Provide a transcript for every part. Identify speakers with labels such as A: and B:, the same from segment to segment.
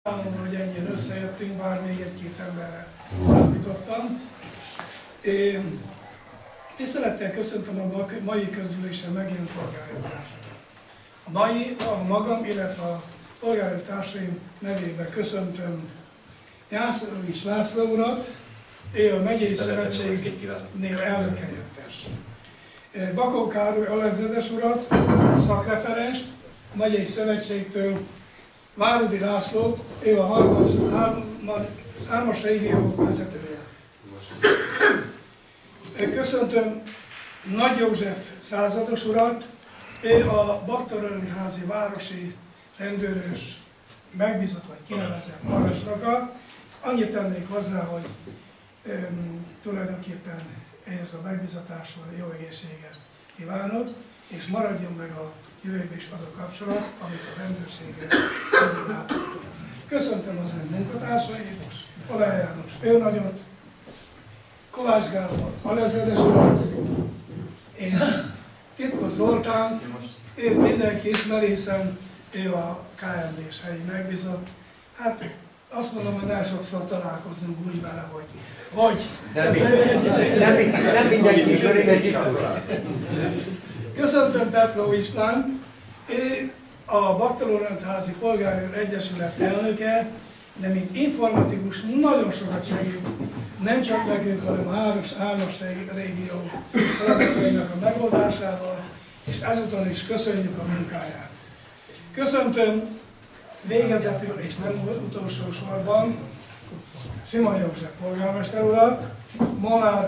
A: Számomra, hogy ennyien összejöttünk, bár még egy-két emberre számítottam. Tisztelettel köszöntöm a mai közgyűlésen megjelent polgárjogtársakat. A magam, illetve a polgárjogtársaim nevében köszöntöm Jászlóvics László urat, ő a megyei szövetségnél elnökhelyettes. Bakó Károly alezredes urat, a szakreferenst, a megyei szövetségtől, Váradi Lászlót, ő a hármas régió vezetője. Köszöntöm Nagy József százados urat, ő a Baktor-Öröndházi városi rendőrös megbízott vagy kinevezett parancsnoka. Annyit tennék hozzá, hogy tulajdonképpen ehhez a megbízatáshoz jó egészséget kívánok, és maradjon meg a jövőben is az a kapcsolat, amit a rendőrséggel látunk. Köszöntöm az ön munkatársait, Olaj János őrnagyot, Kovács Gábor alezredes urat, és Titkos Zoltánt, őt mindenki ismeri, hiszen ő a KMD-s helyi megbízott. Hát azt mondom, hogy nagyon sokszor találkozunk úgy vele, hogy nem mindenki ismeri, mert köszöntöm Petró Istvánt, ő a Baktor-Öröndházi Polgárjog Egyesület elnöke, de mint informatikus nagyon sokat segít, nem csak nekünk, hanem a hármas régió feladatainak a megoldásával, és ezúton is köszönjük a munkáját. Köszöntöm végezetül és nem utolsó sorban Simon József polgármester urat, Molnár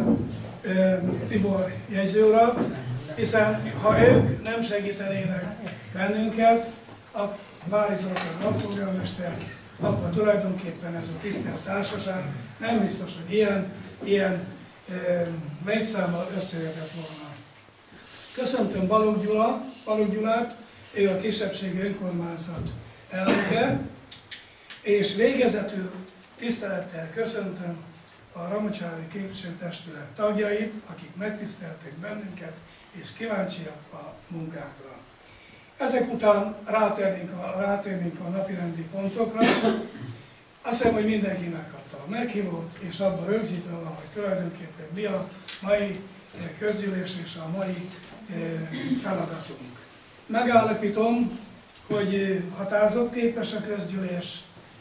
A: Tibor jegyző urat, hiszen ha ők nem segítenének bennünket, a Vári Zoltán alpolgármester, akkor tulajdonképpen ez a tisztelt társaság nem biztos, hogy ilyen létszámmal összejöhetett volna. Köszöntöm Balogh Gyulát, ő a kisebbségi önkormányzat elnöke, és végezetül tisztelettel köszöntöm a Ramocsári képviselőtestület tagjait, akik megtisztelték bennünket, és kíváncsiak a munkánkra. Ezek után rátérnénk a napirendi pontokra. Azt hiszem, hogy mindenki megkapta a meghívót, és abban rögzítve van, hogy tulajdonképpen mi a mai közgyűlés és a mai feladatunk. Megállapítom, hogy határozatképes a közgyűlés,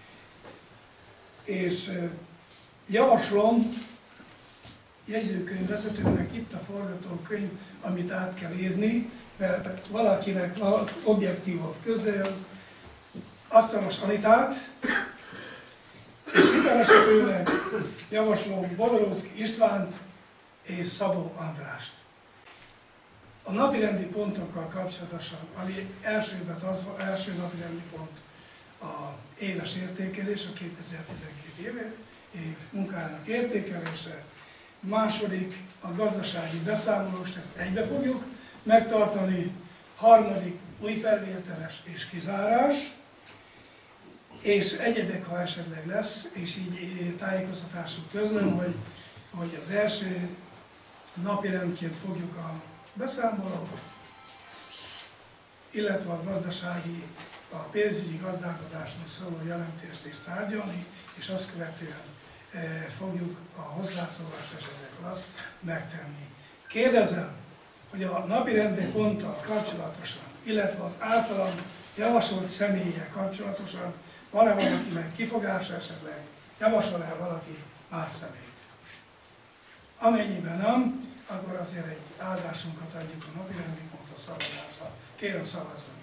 A: és javaslom jegyzőkönyvvezetőnek itt a forgatókönyv, amit át kell írni, mert valakinek objektívabb közel, Asztalos Anitát, és hitelesítőnek javaslom Bodoróczki Istvánt és Szabó Andrást. A napirendi pontokkal kapcsolatosan, ami első napirendi pont a éves értékelés, a 2012 év munkájának értékelése, második a gazdasági beszámolást, ezt egybe fogjuk megtartani, harmadik új felvételes és kizárás, és egyebek, ha esetleg lesz, és így tájékoztatásuk közlöm, hogy az első napirendként fogjuk a beszámolót, illetve a gazdasági, a pénzügyi gazdálkodásról szóló jelentést is tárgyalni, és azt követően fogjuk a hozzászólás esetleg azt megtenni. Kérdezem, hogy a napirendi ponttal kapcsolatosan, illetve az általam javasolt személlyel kapcsolatosan van-e valakinek kifogása esetleg, javasol-e valaki más személyt? Amennyiben nem, akkor azért egy áldásunkat adjuk a napirendi pontra szavazásra. Kérem, szavazzunk!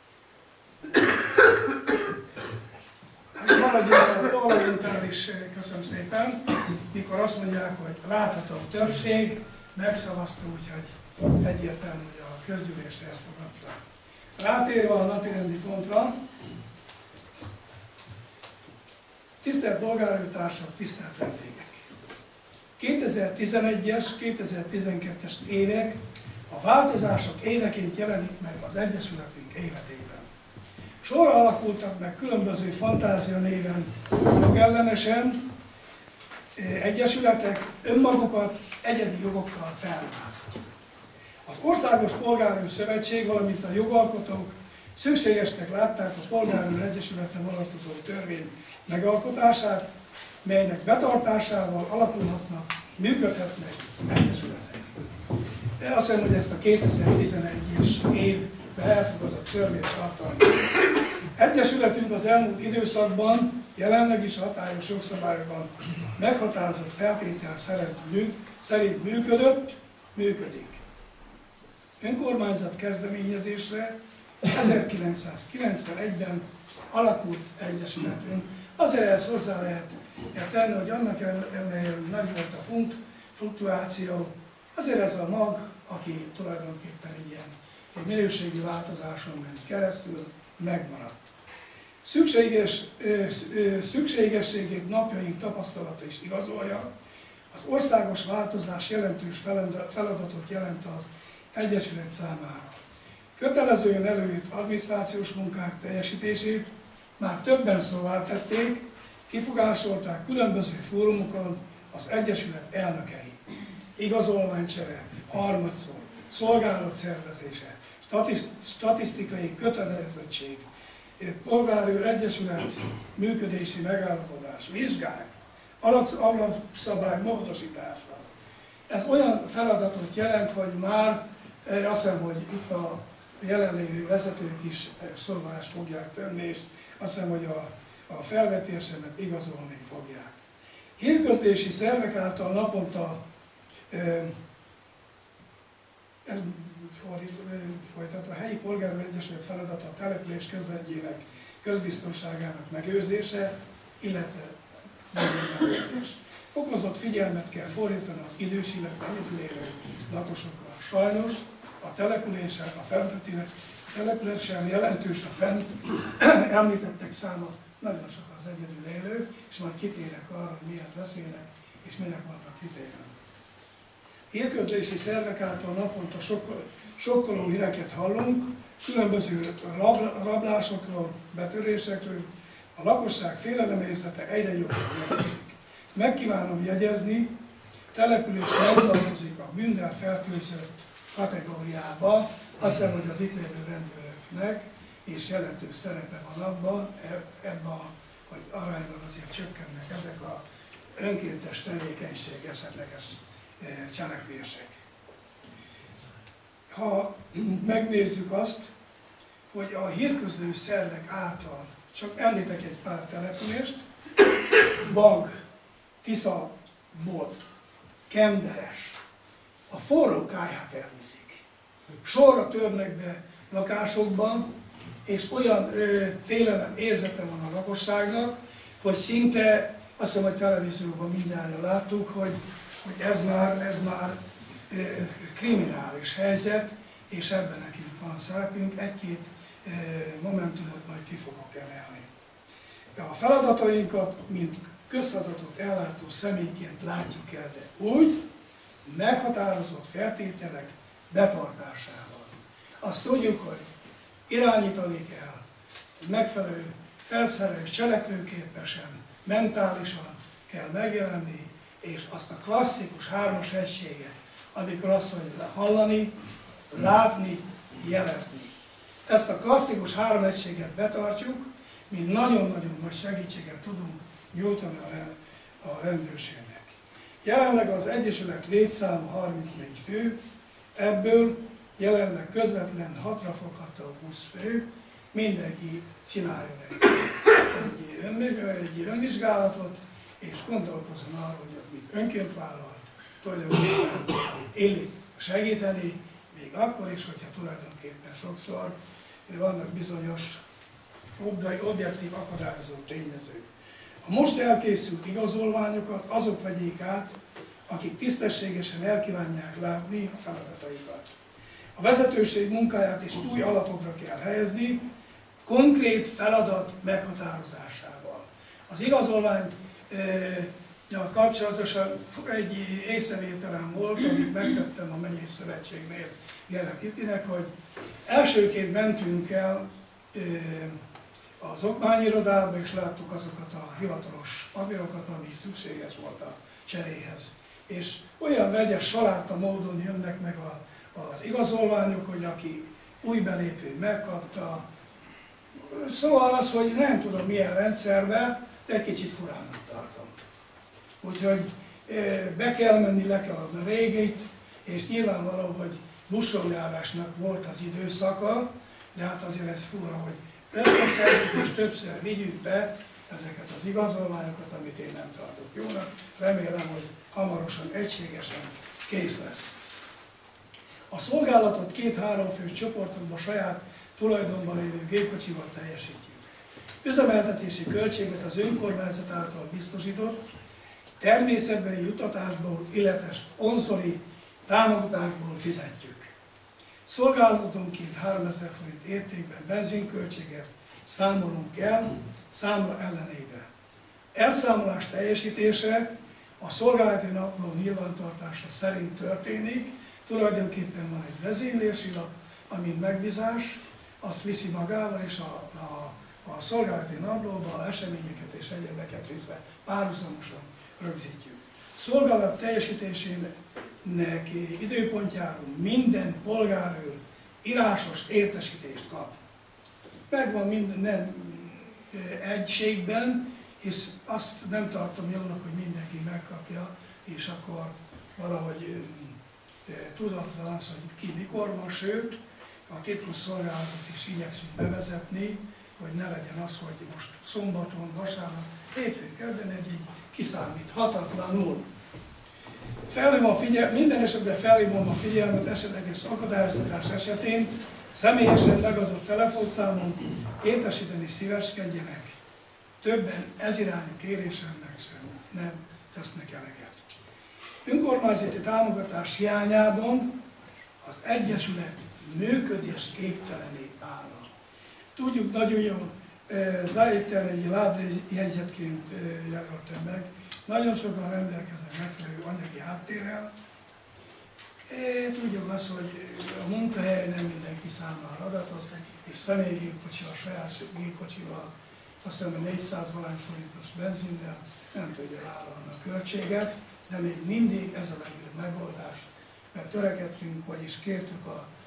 A: Valójában is köszönöm szépen, mikor azt mondják, hogy látható többség, megszavazta, úgyhogy egyértelmű, hogy a közgyűlés elfogadta. Rátérve a napirendi pontra, tisztelt polgárjogtársak, tisztelt vendégek! 2011-es, 2012-es évek a változások éveként jelenik meg az Egyesületünk életében. Sorra alakultak meg különböző fantázia néven jogellenesen egyesületek önmagukat egyedi jogokkal felruháznak. Az Országos Polgárjog Szövetség, valamint a jogalkotók Szükségesnek látták a polgárőr egyesületre vonatkozó törvény megalkotását, melynek betartásával alakulhatnak, működhetnek egyesületek. De azt hiszem, hogy ezt a 2011-es évben elfogadott törvényt tartalmazza. Egyesületünk az elmúlt időszakban jelenleg is hatályos jogszabályokban meghatározott feltétel szerint működött, működik. Önkormányzat kezdeményezésre 1991-ben alakult egyesületünk. Azért ezt hozzá lehet tenni, hogy annak ellenére, hogy nagy volt a fluktuáció, azért ez a mag, aki tulajdonképpen egy minőségi változáson ment keresztül, megmaradt. Szükségességét napjaink tapasztalata is igazolja. Az országos változás jelentős feladatot jelent az Egyesület számára. Kötelezően előírt adminisztrációs munkák teljesítését már többen szóvá tették, kifogásolták különböző fórumokon az Egyesület elnökei. Igazolványcsere, harmadszor, szolgálat szervezése, statisztikai kötelezettség, polgárőr egyesület működési megállapodás, vizsgák, alapszabály módosítása. Ez olyan feladatot jelent, hogy már azt hiszem, hogy itt a jelenlévő vezetők is szóvá fogják tenni, és azt hiszem, hogy a felvetésemet igazolni fogják. Hírközlési szervek által naponta folytatva a helyi polgárőr egyesület feladata a település közrendjének, közbiztonságának megőrzése, illetve megőrzés. Fokozott figyelmet kell fordítani az idős, illetve egyedül élő lakosokra. Sajnos a településen jelentős a fent említettek száma, nagyon sok az egyedül élő, és majd kitérek arra, hogy miért beszélnek, és minek vannak kitérve. Hírközlési szervek által naponta sokkoló híreket hallunk, különböző rablásokról, betörésekről, a lakosság félelemérzete egyre jobban növekszik. Megkívánom jegyezni, település nem tartozik a bűnnel fertőzött kategóriába, azt hiszem, hogy az itt lévő rendőröknek és jelentős szerepe van ebben, hogy arányban azért csökkennek ezek az önkéntes tevékenység, esetleges cselekvések. Ha megnézzük azt, hogy a hírközlő szervek által, csak említek egy pár települést, Bag, Tisza, Bod, Kenderes, a forró kályhát elviszik. Sorra törnek be lakásokban, és olyan félelem érzete van a lakosságnak, hogy szinte, azt hiszem, hogy televízióban mindannyian láttuk, hogy ez már kriminális helyzet, és ebben nekünk van szerepünk, egy-két momentumot majd ki fogok emelni. A feladatainkat, mint közfeladatot ellátó személyként látjuk el, de úgy meghatározott feltételek betartásával. Azt tudjuk, hogy irányítani kell, megfelelő, felszerelés, cselekvőképesen, mentálisan kell megjelenni, és azt a klasszikus hármas egységet, amikor azt mondja hallani, látni, jelezni. Ezt a klasszikus három egységet betartjuk, mi nagyon-nagyon nagy segítséget tudunk nyújtani a rendőrségnek. Jelenleg az Egyesület létszáma 34 fő, ebből jelenleg közvetlen 6-ra fogható 20 fő, mindenki csináljon egy önvizsgálatot, és gondolkozzon arra, hogy amit önként vállal, tulajdonképpen illik segíteni, még akkor is, hogyha tulajdonképpen sokszor vannak bizonyos objektív akadályozó tényezők. A most elkészült igazolványokat azok vegyék át, akik tisztességesen elkívánják látni a feladataikat. A vezetőség munkáját is új alapokra kell helyezni, konkrét feladat meghatározásával. Az igazolvány kapcsolatosan egy észrevételem volt, amit megtettem a Megyei Szövetségnél Gerek Kittinek, hogy elsőként mentünk el az okmányirodába, és láttuk azokat a hivatalos papírokat, ami szükséges volt a cseréhez. És olyan vegyes saláta módon jönnek meg az igazolványok, hogy aki új belépő megkapta, Szóval az, hogy nem tudom milyen rendszerben, de egy kicsit furának tartom. Úgyhogy be kell menni, le kell adni a régit, és nyilvánvaló, hogy buszsójárásnak volt az időszaka, de hát azért ez fura, hogy összeszerzünk és többször vigyük be ezeket az igazolványokat, amit én nem tartok jónak. Remélem, hogy hamarosan egységesen kész lesz. A szolgálatot 2-3 fős csoportokban saját tulajdonban lévő gépkocsival teljesítjük. Üzemeltetési költséget az önkormányzat által biztosított, természetbeli juttatásból, illetve szponzori támogatásból fizetjük. Szolgálatonként 3000 forint értékben benzinköltséget számolunk el számla ellenében. Elszámolás teljesítése a szolgálati napló nyilvántartása szerint történik, tulajdonképpen van egy vezénylési lap, amin megbízás, azt viszi magával, és a szolgálati naplóban eseményeket és egyebeket vissza párhuzamosan rögzítjük. Szolgálat teljesítésének időpontjáról minden polgárőr írásos értesítést kap. Megvan minden egységben, hisz azt nem tartom jónak, hogy mindenki megkapja, és akkor valahogy tudatlan az, hogy ki mikor van, sőt, a titkos szolgálatot is igyekszünk bevezetni, hogy ne legyen az, hogy most szombaton, vasárnap, hétfőn, kedden egyig kiszámíthatatlanul. Minden esetben felhívom a figyelmet esetleges akadályoztatás esetén, személyesen megadott telefonszámon értesíteni szíveskedjenek. Többen ez irányú kérésemnek sem nem tesznek eleget. Önkormányzati támogatás hiányában az Egyesület működés képtelené állna. Tudjuk, nagyon jó, Zájétel egy lábjegyzetként jelöltem meg, nagyon sokan rendelkeznek megfelelő anyagi háttérrel. Tudjuk azt, hogy a munkahely nem mindenki számára adatot, és személygépkocsi, a saját gépkocsival, azt hiszem, hogy 400 valány forintos benzinnel nem tudja vállalni a költséget, de még mindig ez a legjobb megoldás, mert törekedtünk, vagyis kértük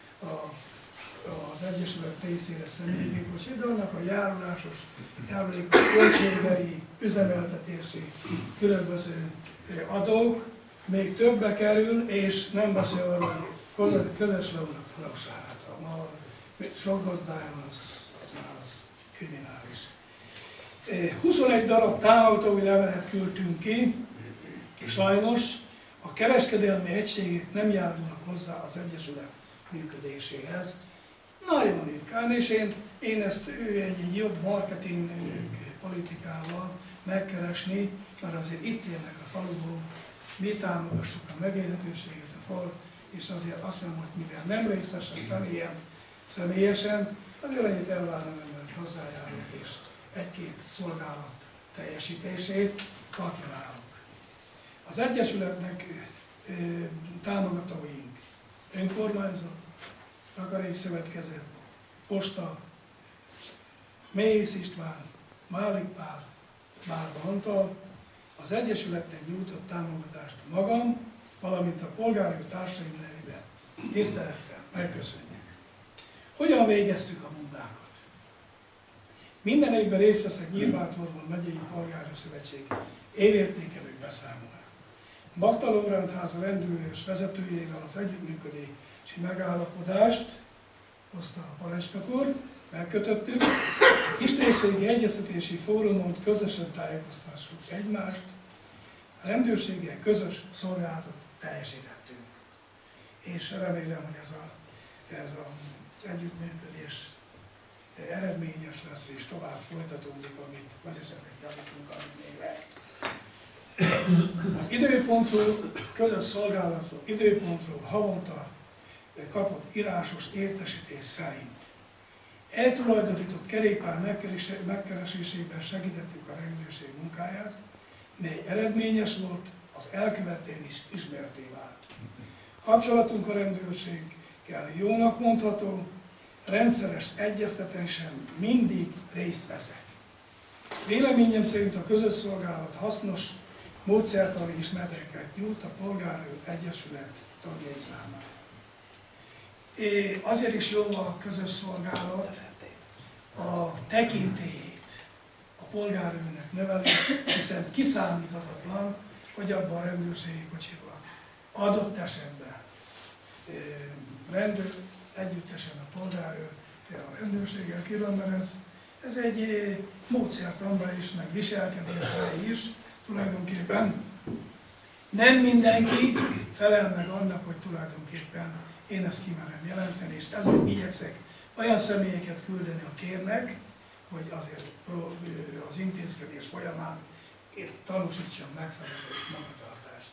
A: az Egyesület részére személygépkocsit, de annak a járulékos költségei, üzemeltetési különböző adók még többbe kerül, és nem beszél arról, hogy közös leunatolóságát. Sok gazdája van, az már az kriminális. 21 darab támogatói levelet küldtünk ki, sajnos a kereskedelmi egységek nem járulnak hozzá az Egyesület működéséhez. Nagyon ritkán, és én ezt egy jobb marketing politikával megkeresni, mert azért itt élnek a faluból, mi támogassuk a megélhetőséget a fal, és azért azt hiszem, hogy mivel nem részesen személyesen, azért ennyit elvárnak, hogy hozzájárulok, és egy-két szolgálat teljesítését gratulálok. Az Egyesületnek támogatóink önkormányzat, Takarékszövetkezet, Posta, Méhész István, Málik Pál, Bárba Antal, az Egyesületnek nyújtott támogatást magam, valamint a polgári társaim nevében tisztelettel megköszönjük. Hogyan végeztük a munkákat? Minden évben részt veszek Nyírbátorban megyei polgári szövetség évértékelő beszámolóján. Bakta Lóránt háza rendőrös vezetőjével az együttműködési megállapodást hozta a parancsnok úr, megkötöttük, istenségi egyeztetési fórumon közösen tájékoztassuk egymást, a rendőrséggel közös szolgálatot teljesítettünk. És remélem, hogy ez az együttműködés eredményes lesz, és tovább folytatódik, amit vagy esetleg javítunk, amit még lehet. Az időpontról, közös szolgálatról, időpontról havonta kapott írásos értesítés szerint eltulajdonított kerékpár megkeresésében segítettük a rendőrség munkáját, mely eredményes volt, az elkövetén is ismerté vált. Kapcsolatunk a rendőrséggel jónak mondható, rendszeres egyeztetésen mindig részt veszek. Véleményem szerint a közös szolgálat hasznos módszertani ismereteket nyújt a Polgárőr Egyesület tagjai számára. Azért is jó a közös szolgálat, a tekintélyét a polgárőrnek növeli, hiszen kiszámíthatatlan, hogy abban a rendőrségi kocsiban adott esetben rendőr együttesen a polgárőr, a rendőrséggel különben ez egy módszertanban is, meg viselkedésre is tulajdonképpen nem mindenki felel meg annak, hogy tulajdonképpen én ezt kimerem jelenteni, és ezért igyekszek olyan személyeket küldeni a kérnek, hogy azért az intézkedés folyamán tanúsítsam megfelelő magatartást.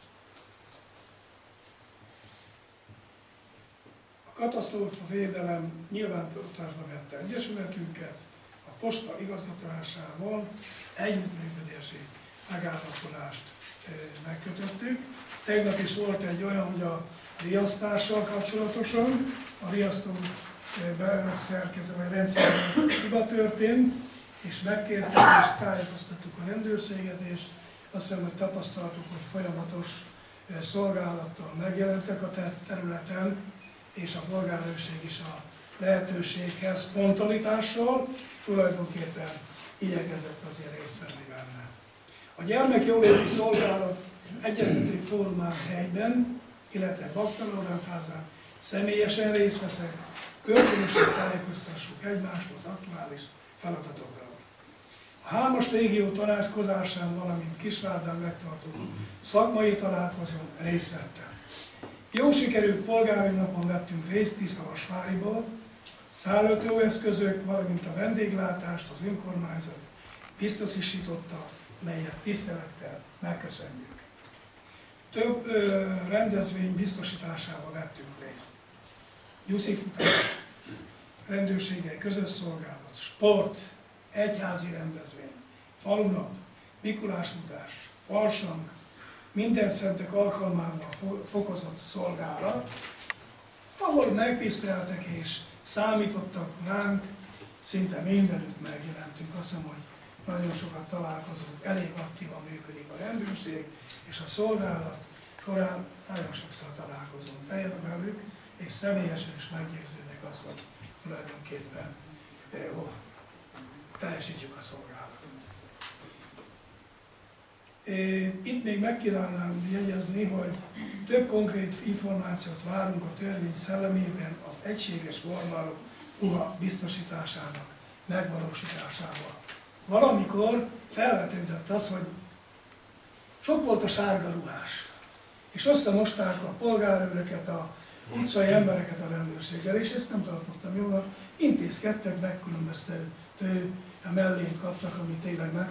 A: A katasztrófa védelem nyilvántartásba vette egyesületünket, a posta igazgatásával együttműködési megállapodást megkötöttük. Tegnap is volt egy olyan, hogy a riasztással kapcsolatosan, a riasztó beszerkező vagy rendszerben hiba történt, és megkértük és tájékoztattuk a rendőrséget, és azt hiszem, hogy tapasztaltuk, hogy folyamatos szolgálattal megjelentek a területen, és a polgárőrség is a lehetőséghez spontanitással tulajdonképpen igyekezett azért részt venni benne. A gyermekjóléti szolgálat egyeztető fórumán helyben, illetve Bakta Lóránt házán személyesen részt veszek, kölcsönösen tájékoztassuk egymást az aktuális feladatokról. A 3-as régió tanácskozásán, valamint Kisvárdán megtartott szakmai találkozón részt vettem. Jó sikerült polgári napon vettünk részt Tiszavasváriból, szállítóeszközök, valamint a vendéglátást az önkormányzat biztosította, melyet tisztelettel megköszönjük. Több rendezvény biztosításában vettünk részt. Nyuszifutás, rendőrséggel közös szolgálat, sport, egyházi rendezvény, falunap, Mikulásfutás, farsang, minden szentek alkalmával fokozott szolgálat, ahol megtiszteltek és számítottak ránk, szinte mindenütt megjelentünk. Azt hiszem, hogy nagyon sokat találkozunk, elég aktívan működik a rendőrség, és a szolgálat során nagyon sokszor találkozunk velük, és személyesen is meggyőződnek azt, hogy tulajdonképpen teljesítjük a szolgálatot. Itt még meg kívánnám jegyezni, hogy több konkrét információt várunk a törvény szellemében az egységes formáló ruha biztosításának megvalósításával. Valamikor felvetődött az, hogy sok volt a sárga ruhás, és összemosták a polgárőröket, a utcai embereket a rendőrséggel, és ezt nem tartottam jónak. Intézkedtek, megkülönböztető mellényt kaptak, ami tényleg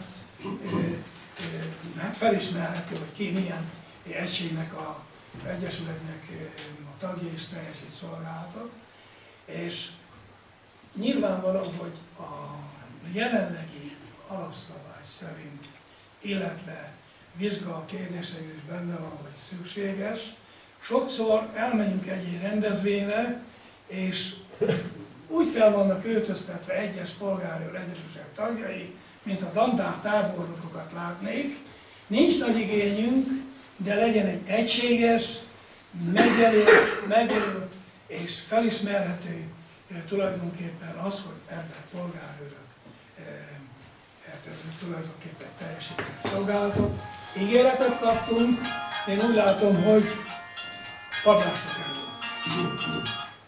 A: hát felismerhető, hogy ki milyen egységnek, a egyesületnek a tagja és teljesít szolgálatot. És nyilvánvaló, hogy a jelenlegi alapszabály szerint, illetve vizsga kérdések is benne van, hogy szükséges. Sokszor elmegyünk egy rendezvényre, és úgy fel vannak öltöztetve egyes polgárőr egyesület tagjai, mint a dandár tábornokokat látnék. Nincs nagy igényünk, de legyen egy egységes, megjelölt és felismerhető tulajdonképpen az, hogy ebben polgárőrök tulajdonképpen teljesítenek szolgálatot. Ígéretet kaptunk, én úgy látom, hogy padlásra kerül.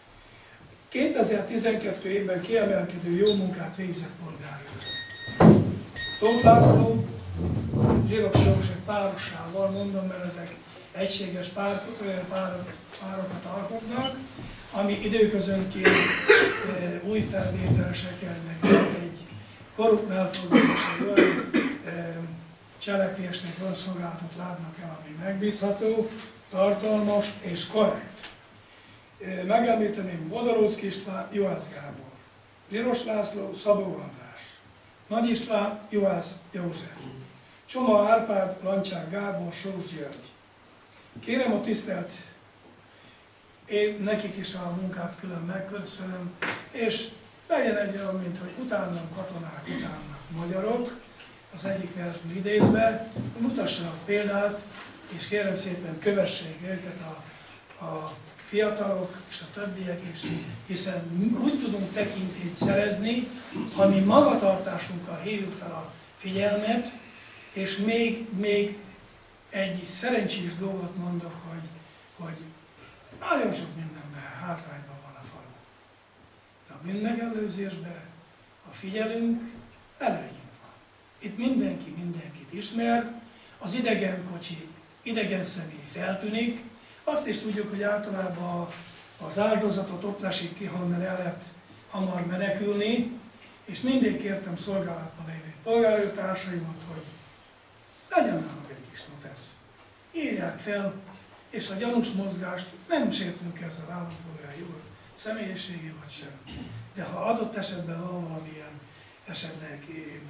A: 2012 évben kiemelkedő jó munkát végzett polgárőr. Tóth László, Zsiroks József párossával mondom, mert ezek egységes párokat alkotnak, ami időközönként új felvételesek kerülnek egy korrupt elfogadásra olyan cselekvésnek olyan szolgálatot látnak el, ami megbízható, tartalmas és korrekt. Megemlíteném Bodaróczki István, Juhász Gábor, Zsiros László, Szabó András, Nagy István, Juhász József, Csoma Árpád, Lancsák Gábor, Sós György. Kérem a tisztelt, én nekik is a munkát külön megköszönöm, és legyen egy olyan, mint hogy utánam katonák, utánam magyarok, az egyik versből idézve, mutassanak példát, és kérem szépen kövessék őket a fiatalok és a többiek is, hiszen úgy tudunk tekintélyt szerezni, ha mi magatartásunkkal hívjuk fel a figyelmet, és még egy szerencsés dolgot mondok, hogy nagyon sok mindenben hátrányban van a falu. De a bűnmegelőzésben, ha figyelünk, előnyünk van. Itt mindenki mindenkit ismer, az idegen kocsi, idegen személy feltűnik, azt is tudjuk, hogy általában az áldozatot ott lesik ki, honnan el lehet hamar menekülni, és mindig kértem szolgálatban lévő polgárőrtársaimat, hogy legyen nálunk egy kis notesz. Írják fel, és a gyanús mozgást nem sértünk ezzel állampolgári jogot, személyiségé vagy sem. De ha adott esetben van valamilyen esetleg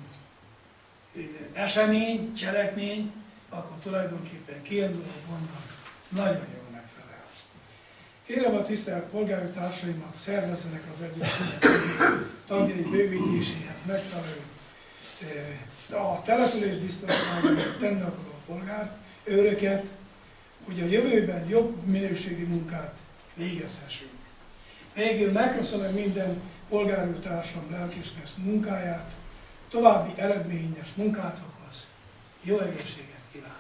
A: esemény, cselekmény, akkor tulajdonképpen kiinduló pontnak nagyon jól megfelel. Kérem a tisztelt polgári társaimat, szervezzenek az Egyesület tagjai bővítéséhez megfelelő a település biztonságáért tenni akaró polgárőröket, hogy a jövőben jobb minőségi munkát végezhessünk. Végül megköszönöm minden polgárőrtársam lelkismert munkáját, további eredményes munkátokhoz jó egészséget kívánok.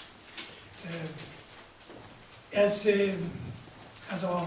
A: Ez a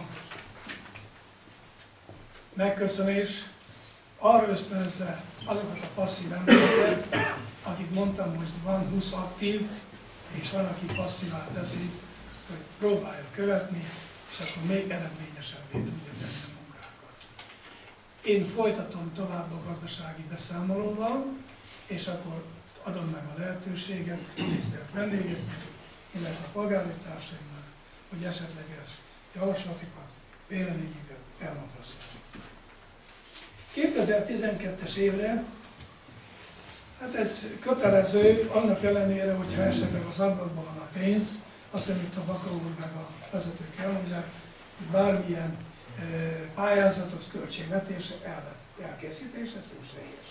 A: megköszönés arra ösztönözze azokat a passzív embereket, akik mondtam, hogy van 20 aktív, és van, aki passzívá teszi, hogy próbálja követni, és akkor még eredményesebbé tudja tenni a munkákat. Én folytatom tovább a gazdasági beszámolóval, és akkor adom meg a lehetőséget a tisztelt vendégeknek, illetve a polgártársaimnak, hogy esetleges javaslatokat, véleményeket elmondhassák. 2012-es évre, hát ez kötelező, annak ellenére, hogyha esetleg az ablakban van a pénz, azt hiszem, itt a Baka úr meg a vezetők elmondják, hogy bármilyen pályázatot, költségvetés elkészítése szükséges.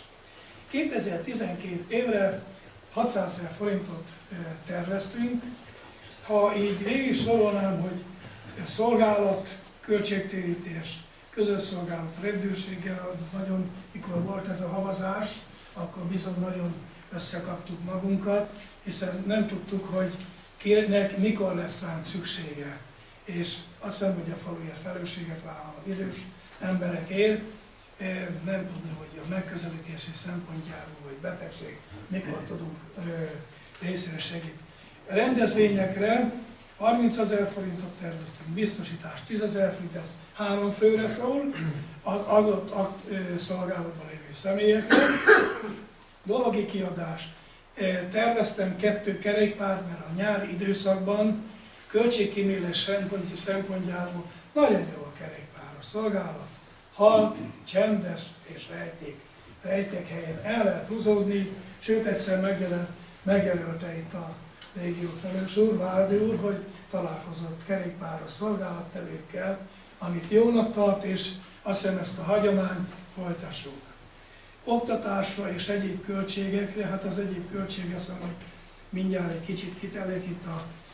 A: 2012 évre 600 000 forintot terveztünk. Ha így végig sorolnám, hogy szolgálat, költségtérítés, közös szolgálat rendőrséggel, nagyon, mikor volt ez a havazás, akkor bizony nagyon összekaptuk magunkat, hiszen nem tudtuk, hogy kinek mikor lesz ránk szüksége. És azt hiszem, hogy a faluért felelősséget vállal idős emberekért, nem tudni, hogy a megközelítési szempontjából, vagy betegség, mikor tudunk részére segíteni. A rendezvényekre 30 000 forintot terveztünk, biztosítás 10 000 forint, ez 3 főre szól, az adott szolgálatban lévő személyekre. Dologi kiadás. Terveztem 2 kerékpárt, mert a nyári időszakban költségkímélés szempontjából nagyon jó a kerékpáros szolgálat. Halk, csendes és rejték helyen el lehet húzódni, sőt egyszer megjelölte itt a régió felelős úr, Várdi úr, hogy találkozott kerékpáros szolgálattevőkkel, amit jónak tart, és azt hiszem ezt a hagyományt folytassuk. Oktatásra és egyéb költségekre, hát az egyéb költség, azt hiszem, hogy mindjárt egy kicsit kitelik itt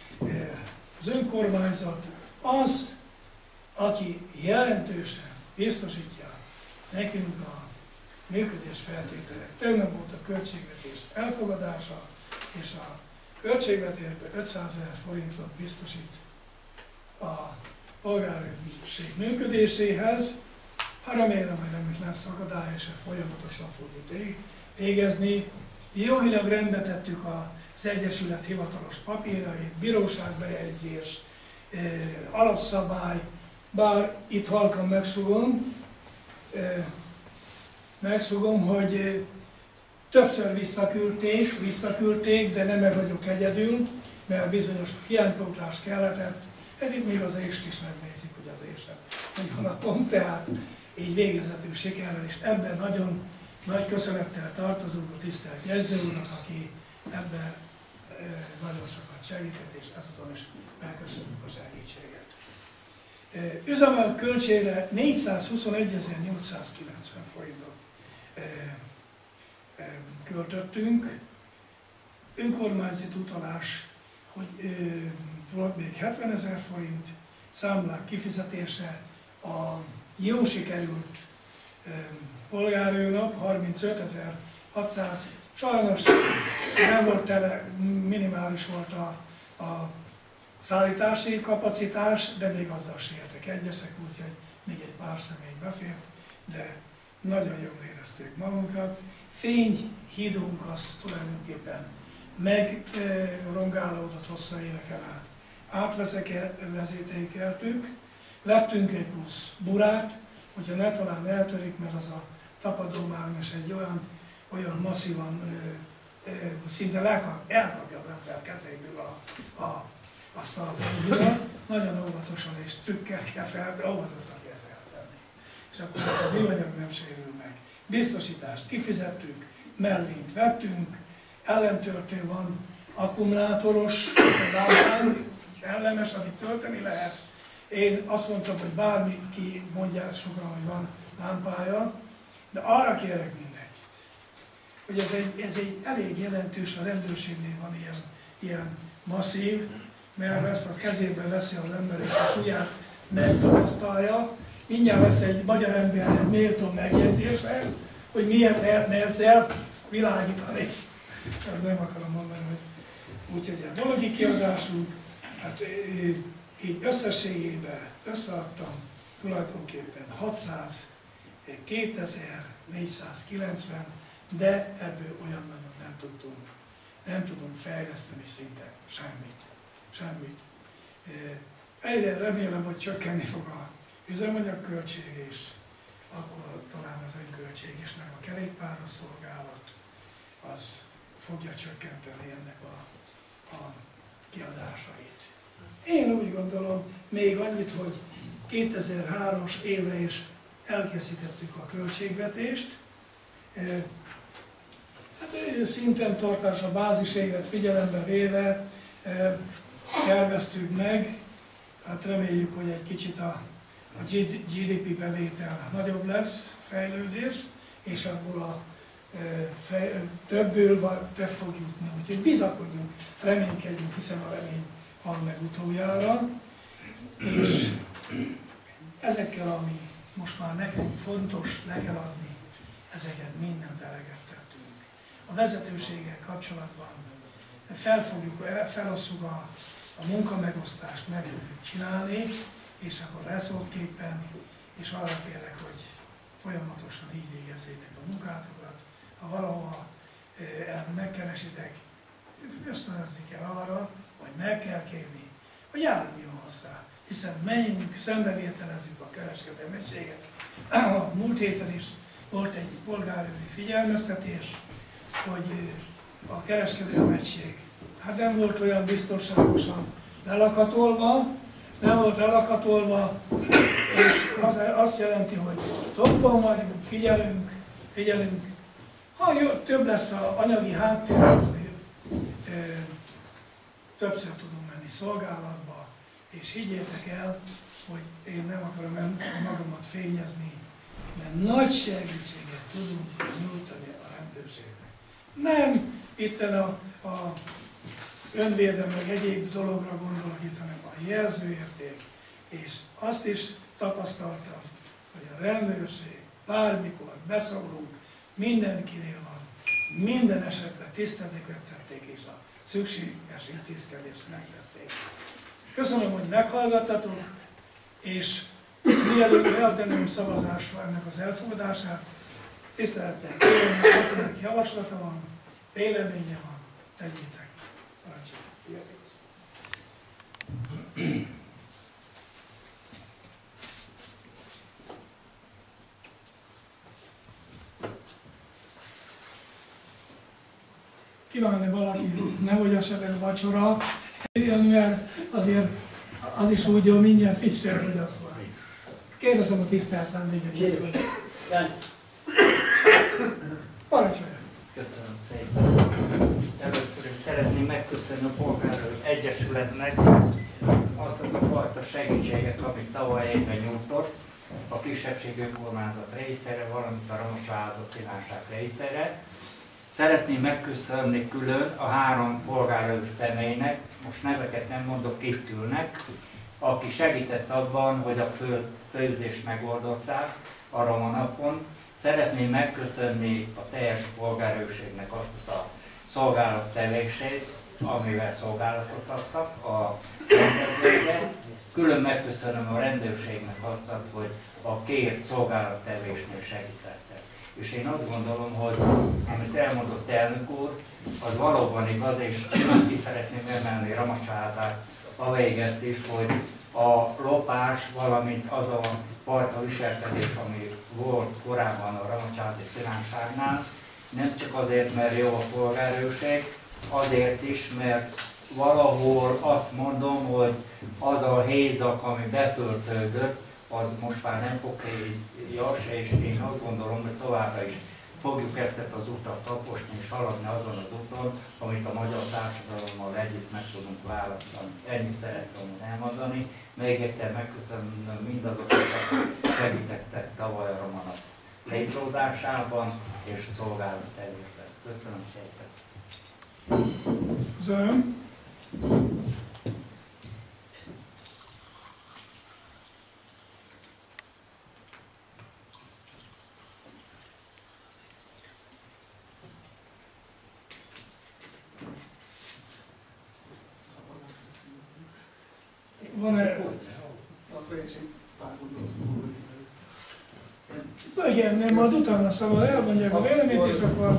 A: az önkormányzat, az, aki jelentősen biztosítja nekünk a működés feltételek. Tegnap volt a költségvetés elfogadása, és a költségvetésben 500 000 forintot biztosít a polgárőrség működéséhez. Ha remélem, hogy nem is lesz akadály, és folyamatosan fogjuk végezni. Jogilag rendbe tettük az Egyesület hivatalos papírait, bíróságbejegyzés, alapszabály, bár itt halkan megszugom, hogy többször visszaküldték, de nem vagyok egyedül, mert bizonyos hiánypótlás kelletett. Hát itt még az ést is megnézik, hogy az ésen hogy van a pont, tehát így végezetül sikerrel, és ebben nagyon nagy köszönettel tartozunk a tisztelt jegyző úrnak, aki ebben nagyon sokat segített, és ezúton is megköszönjük a segítséget. Üzemelt költségre 421.890 forintot költöttünk. Önkormányzati utalás, hogy volt még 70 000 forint, számlák kifizetése, a jó sikerült polgárőnap, 35.600, sajnos nem volt tele, minimális volt a szállítási kapacitás, de még azzal se értek egyesek, úgyhogy még egy pár személy befért, de nagyon jól érezték magunkat. Fényhídunk az tulajdonképpen megrongálódott hosszú éveken át. Átvezetékeltük, vettünk egy plusz burát, hogyha ne talán eltörik, mert az a tapadómágnes egy olyan masszívan, szinte elkapja az ember kezéből azt a fényhidat, nagyon óvatosan és trükkel kell óvatosan kell feltenni. És akkor ez a műanyag nem sérül meg. Biztosítást kifizettük, mellényt vettünk, ellentöltő van, akkumulátoros lámpánk, ellenes, amit tölteni lehet. Én azt mondtam, hogy bárki mondja sokan, hogy van lámpája, de arra kérek mindenkit, hogy ez egy elég jelentős, a rendőrségnél van ilyen masszív, mert ezt a kezében veszi az ember és a súlyát megtapasztalja, mindjárt lesz egy magyar embernek méltó megjegyzése, hogy miért lehetne ezzel világítani. Nem akarom mondani, hogy úgyhogy a dologi kiadásunk, hát így összességében összeadtam tulajdonképpen 600, 2490, de ebből olyan nagyon nem tudunk fejleszteni szinte semmit. Egyre remélem, hogy csökkenni fog az üzemanyagköltség, és akkor talán az önköltség is, meg a kerékpáros szolgálat, az fogja csökkenteni ennek a kiadásait. Én úgy gondolom, még annyit, hogy 2003-as évre is elkészítettük a költségvetést. Hát szinten tartás, a bázisévet figyelembe véve terveztük meg. Hát reméljük, hogy egy kicsit a GDP bevétel nagyobb lesz, fejlődés, és abból a többből több fog jutni. Úgyhogy bizakodjunk, reménykedjünk, hiszen a remény van meg utoljára. És ezekkel, ami most már nekünk fontos, le kell adni, ezeket mindent eleget tettünk. A vezetőséggel kapcsolatban felosszuk a munkamegosztást, meg fogjuk csinálni, és akkor leszóltképpen, és arra kérek, hogy folyamatosan így végezzétek a munkátokat. Ha valahol megkeresitek, ösztönözni kell arra, vagy meg kell kérni, hogy járuljon hozzá. Hiszen menjünk, szembevételezzük a kereskedelmi egységet. A múlt héten is volt egy polgárőri figyelmeztetés, hogy a kereskedelmi egység hát nem volt olyan biztonságosan lelakatolva, és azt jelenti, hogy topban vagyunk, figyelünk. Ha több lesz az anyagi háttér, akkor többször tudunk menni szolgálatba, és higgyétek el, hogy én nem akarom magamat fényezni, de nagy segítséget tudunk nyújtani a rendőrségnek. Nem itten a önvédelem meg egyéb dologra gondolok itt, hanem a jelzőérték. És azt is tapasztaltam, hogy a rendőrség bármikor beszólunk, mindenkinél van, minden esetben tiszteletet tették, és a szükséges intézkedést megtették. Köszönöm, hogy meghallgattatok, és mielőtt eltenném szavazásra ennek az elfogadását, tisztelettel kérem, akinek javaslata van, véleménye van, tegyétek. Parancsolj. Kívánni valaki, nehogy esetleg a vacsora, mert azért az is úgy jó, mindjárt frissel fogyasztva. Kérdezem a tisztelt vendégeket, hogy... Parancsolja!
B: Köszönöm szépen! Először is szeretném megköszönni a Polgárőr Egyesületnek azt a fajta segítséget, amit tavaly évben nyújtott a kisebbségi önkormányzat részére, valamint a Ramocsa házat színásság részére. Szeretném megköszönni külön a 3 polgárőr személynek, most neveket nem mondok, itt ülnek, aki segített abban, hogy a főzést megoldották a Roma napon. Szeretném megköszönni a teljes polgárőrségnek azt a szolgálattevését, amivel szolgálatot adtak a rendezvényre. Külön megköszönöm a rendőrségnek azt, hogy a két szolgálattevésnél segítettek. És én azt gondolom, hogy amit elmondott elnök úr, az valóban igaz, és ki szeretném emelni Ramacsaházát a véget is, hogy a lopás, valamint az a fajta viselkedés, ami volt korábban a Ramacsaházi Szilánságnál, nem csak azért, mert jó a polgárőrség, azért is, mert valahol azt mondom, hogy az a hézak, ami betöltődött, az most már nem okélyas, és én azt gondolom, hogy továbbra is fogjuk ezt az utat taposni és haladni azon az úton, amit a magyar társadalommal együtt meg tudunk választani. Ennyit szerettem elmondani. Még egyszer megköszönöm mindazokat, akik segítettek tavaly a Roma nap létrehozásában és a szolgálattevésben. Köszönöm szépen!
A: Köszönöm. Van-e? Igen, nem, majd utána szabad elmondják a véleményt, és akkor...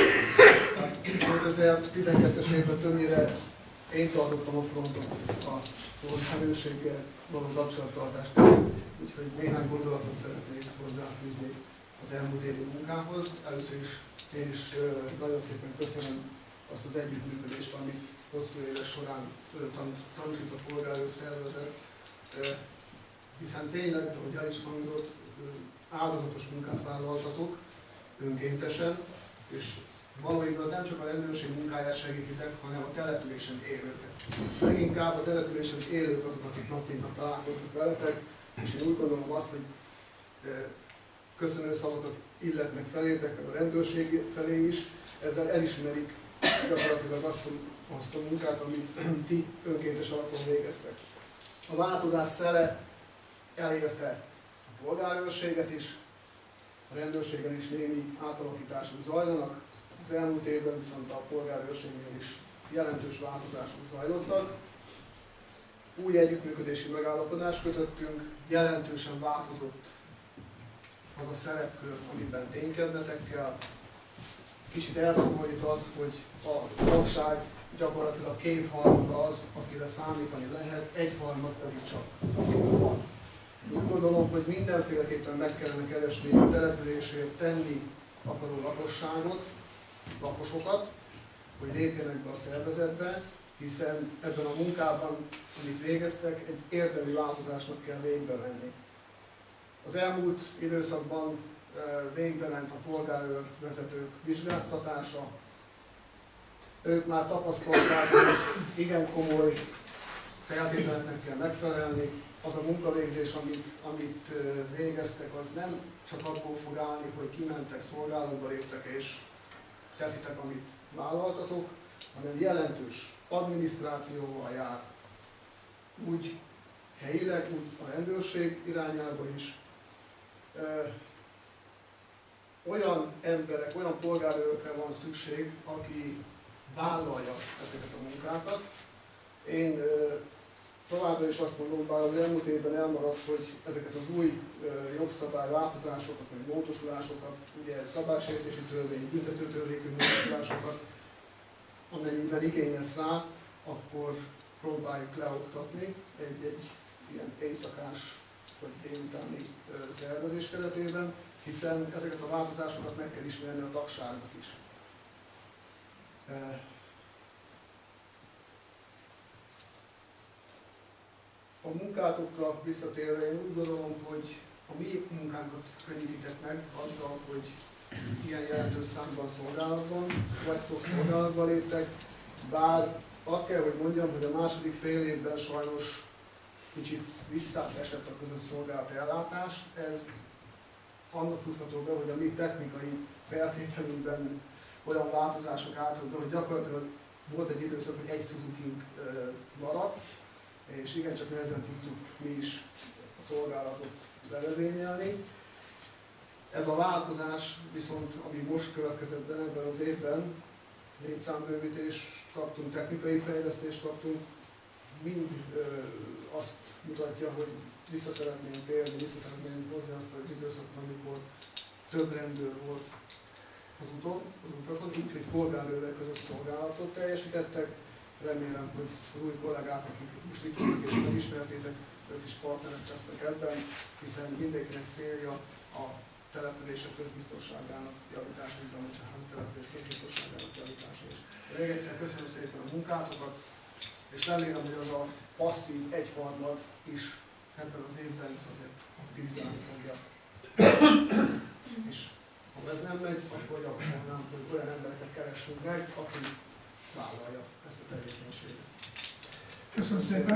C: 2012-es évben többnyire én tartottam a frontot a polgárőrséggel való kapcsolattartást, úgyhogy néhány gondolatot szeretnék hozzáfűzni az elmúlt évi munkához. Először is én is nagyon szépen köszönöm azt az együttműködést, amit hosszú éves során tanúsít a polgárőr szervezet, hiszen tényleg, ahogy el is hangzott, áldozatos munkát vállaltatok önkéntesen, és valójában nem csak a rendőrség munkáját segítitek, hanem a településen élőket. Leginkább a településen élők azok, akik nap mint nap találkoznak veletek, és én úgy gondolom azt, hogy köszönő szavakat illetnek felétek, meg a rendőrség felé is, ezzel elismerik gyakorlatilag azt a munkát, amit ti önkéntes alapon végeztek. A változás szele elérte a polgárőrséget is, a rendőrségben is némi átalakítások zajlanak, az elmúlt évben viszont a polgárőrségnél is jelentős változások zajlottak. Új együttműködési megállapodást kötöttünk, jelentősen változott az a szerepkör, amiben ténykednetek kell. Kicsit elszomorít az, hogy a tagság gyakorlatilag 2/3 az, akire számítani lehet, 1/3 pedig csak van. Úgy gondolom, hogy mindenféleképpen meg kellene keresni a településért tenni akaró lakosokat, hogy lépjenek be a szervezetbe, hiszen ebben a munkában, amit végeztek, egy érdemi változásnak kell végbe venni. Az elmúlt időszakban végbe ment a polgárőrvezetők vizsgáztatása. Ők már tapasztalták, hogy igen komoly feltételeknek kell megfelelni. Az a munkavégzés, amit végeztek, az nem csak abból fog állni, hogy kimentek, szolgálatba léptek és teszitek, amit vállaltatok, hanem jelentős adminisztrációval jár. Úgy helyileg, úgy a rendőrség irányába is. Olyan emberek, olyan polgárőrökre van szükség, aki vállalja ezeket a munkákat. Én továbbra is azt mondom, bár az elmúlt évben elmaradt, hogy ezeket az új jogszabályváltozásokat, vagy módosulásokat, ugye szabálysértési törvény, büntetőtörvényű módosulásokat, amennyiben igény lesz rá, akkor próbáljuk leoktatni egy ilyen éjszakás vagy délutáni szervezés keretében, hiszen ezeket a változásokat meg kell ismerni a tagságnak is. A munkátokra visszatérve én úgy gondolom, hogy a mi munkánkat könnyítitek meg azzal, hogy ilyen jelentős számban szolgálatban vagytok, szolgálatban léptek, bár azt kell, hogy mondjam, hogy a második fél évben sajnos kicsit visszaesett a közös szolgálati ellátás. Ez annak tudható be, hogy a mi technikai feltételünkben olyan változások álltak be, hogy gyakorlatilag volt egy időszak, hogy egy Suzuki maradt. és igencsak nehezen tudtuk mi is a szolgálatot levezényelni. Ez a változás viszont, ami most következett be ebben az évben, létszámbővítést kaptunk, technikai fejlesztést kaptunk, mind azt mutatja, hogy vissza szeretnénk térni, vissza szeretnénk hozni azt az időszakot, amikor több rendőr volt az utakon, úgyhogy polgárőrök közös szolgálatot teljesítettek. Remélem, hogy az új kollégák, akik most itt vannak és megismertétek, ők is partnerek lesznek ebben, hiszen mindenkinek célja a települések közbiztonságának javítása, mint a Ramacsaházi település közbiztonságának javítása is. Még egyszer köszönöm szépen a munkátokat, és remélem, hogy az a passzív egyharmad is ebben az évben azért aktivizálni fogja. És ha ez nem megy, akkor javasolnám, hogy olyan embereket keressünk meg, aki vállalja ezt a tevékenységet.
A: Köszönöm szépen!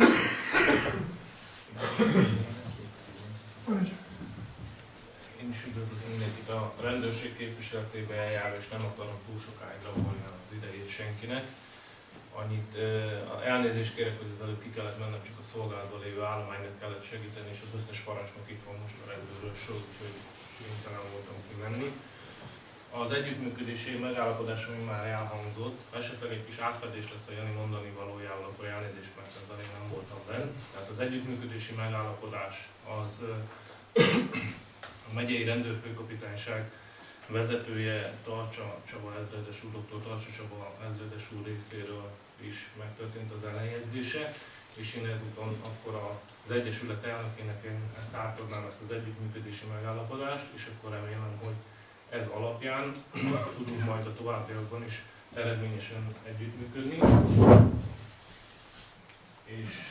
D: Én is üdvözlök mindenkit a rendőrség képviseletében eljárva, és nem akarom túl sokáig rabolni az idejét senkinek. Annyit elnézést kérek, hogy az előbb ki kellett mennem, csak a szolgálatban lévő állománynak kellett segíteni, és az összes parancsnok itt van most a rendőrről sor, úgyhogy kénytelen voltam kimenni. Az együttműködési megállapodás, ami már elhangzott, ha esetleg egy kis átfedés lesz a Jani mondani valójával, akkor elnézést, mert ezzel én nem voltam benne. Tehát az együttműködési megállapodás az a megyei rendőrfőkapitányság vezetője Tarcsa Csaba ezredes úr, dr. Tarcsa Csaba ezredes úr részéről is megtörtént az ellenjegyzése, és én ezúton akkor az Egyesület elnökének ezt átadnám, ezt az együttműködési megállapodást, és akkor remélem, hogy ez alapján tudunk majd a továbbiakban is eredményesen együttműködni. És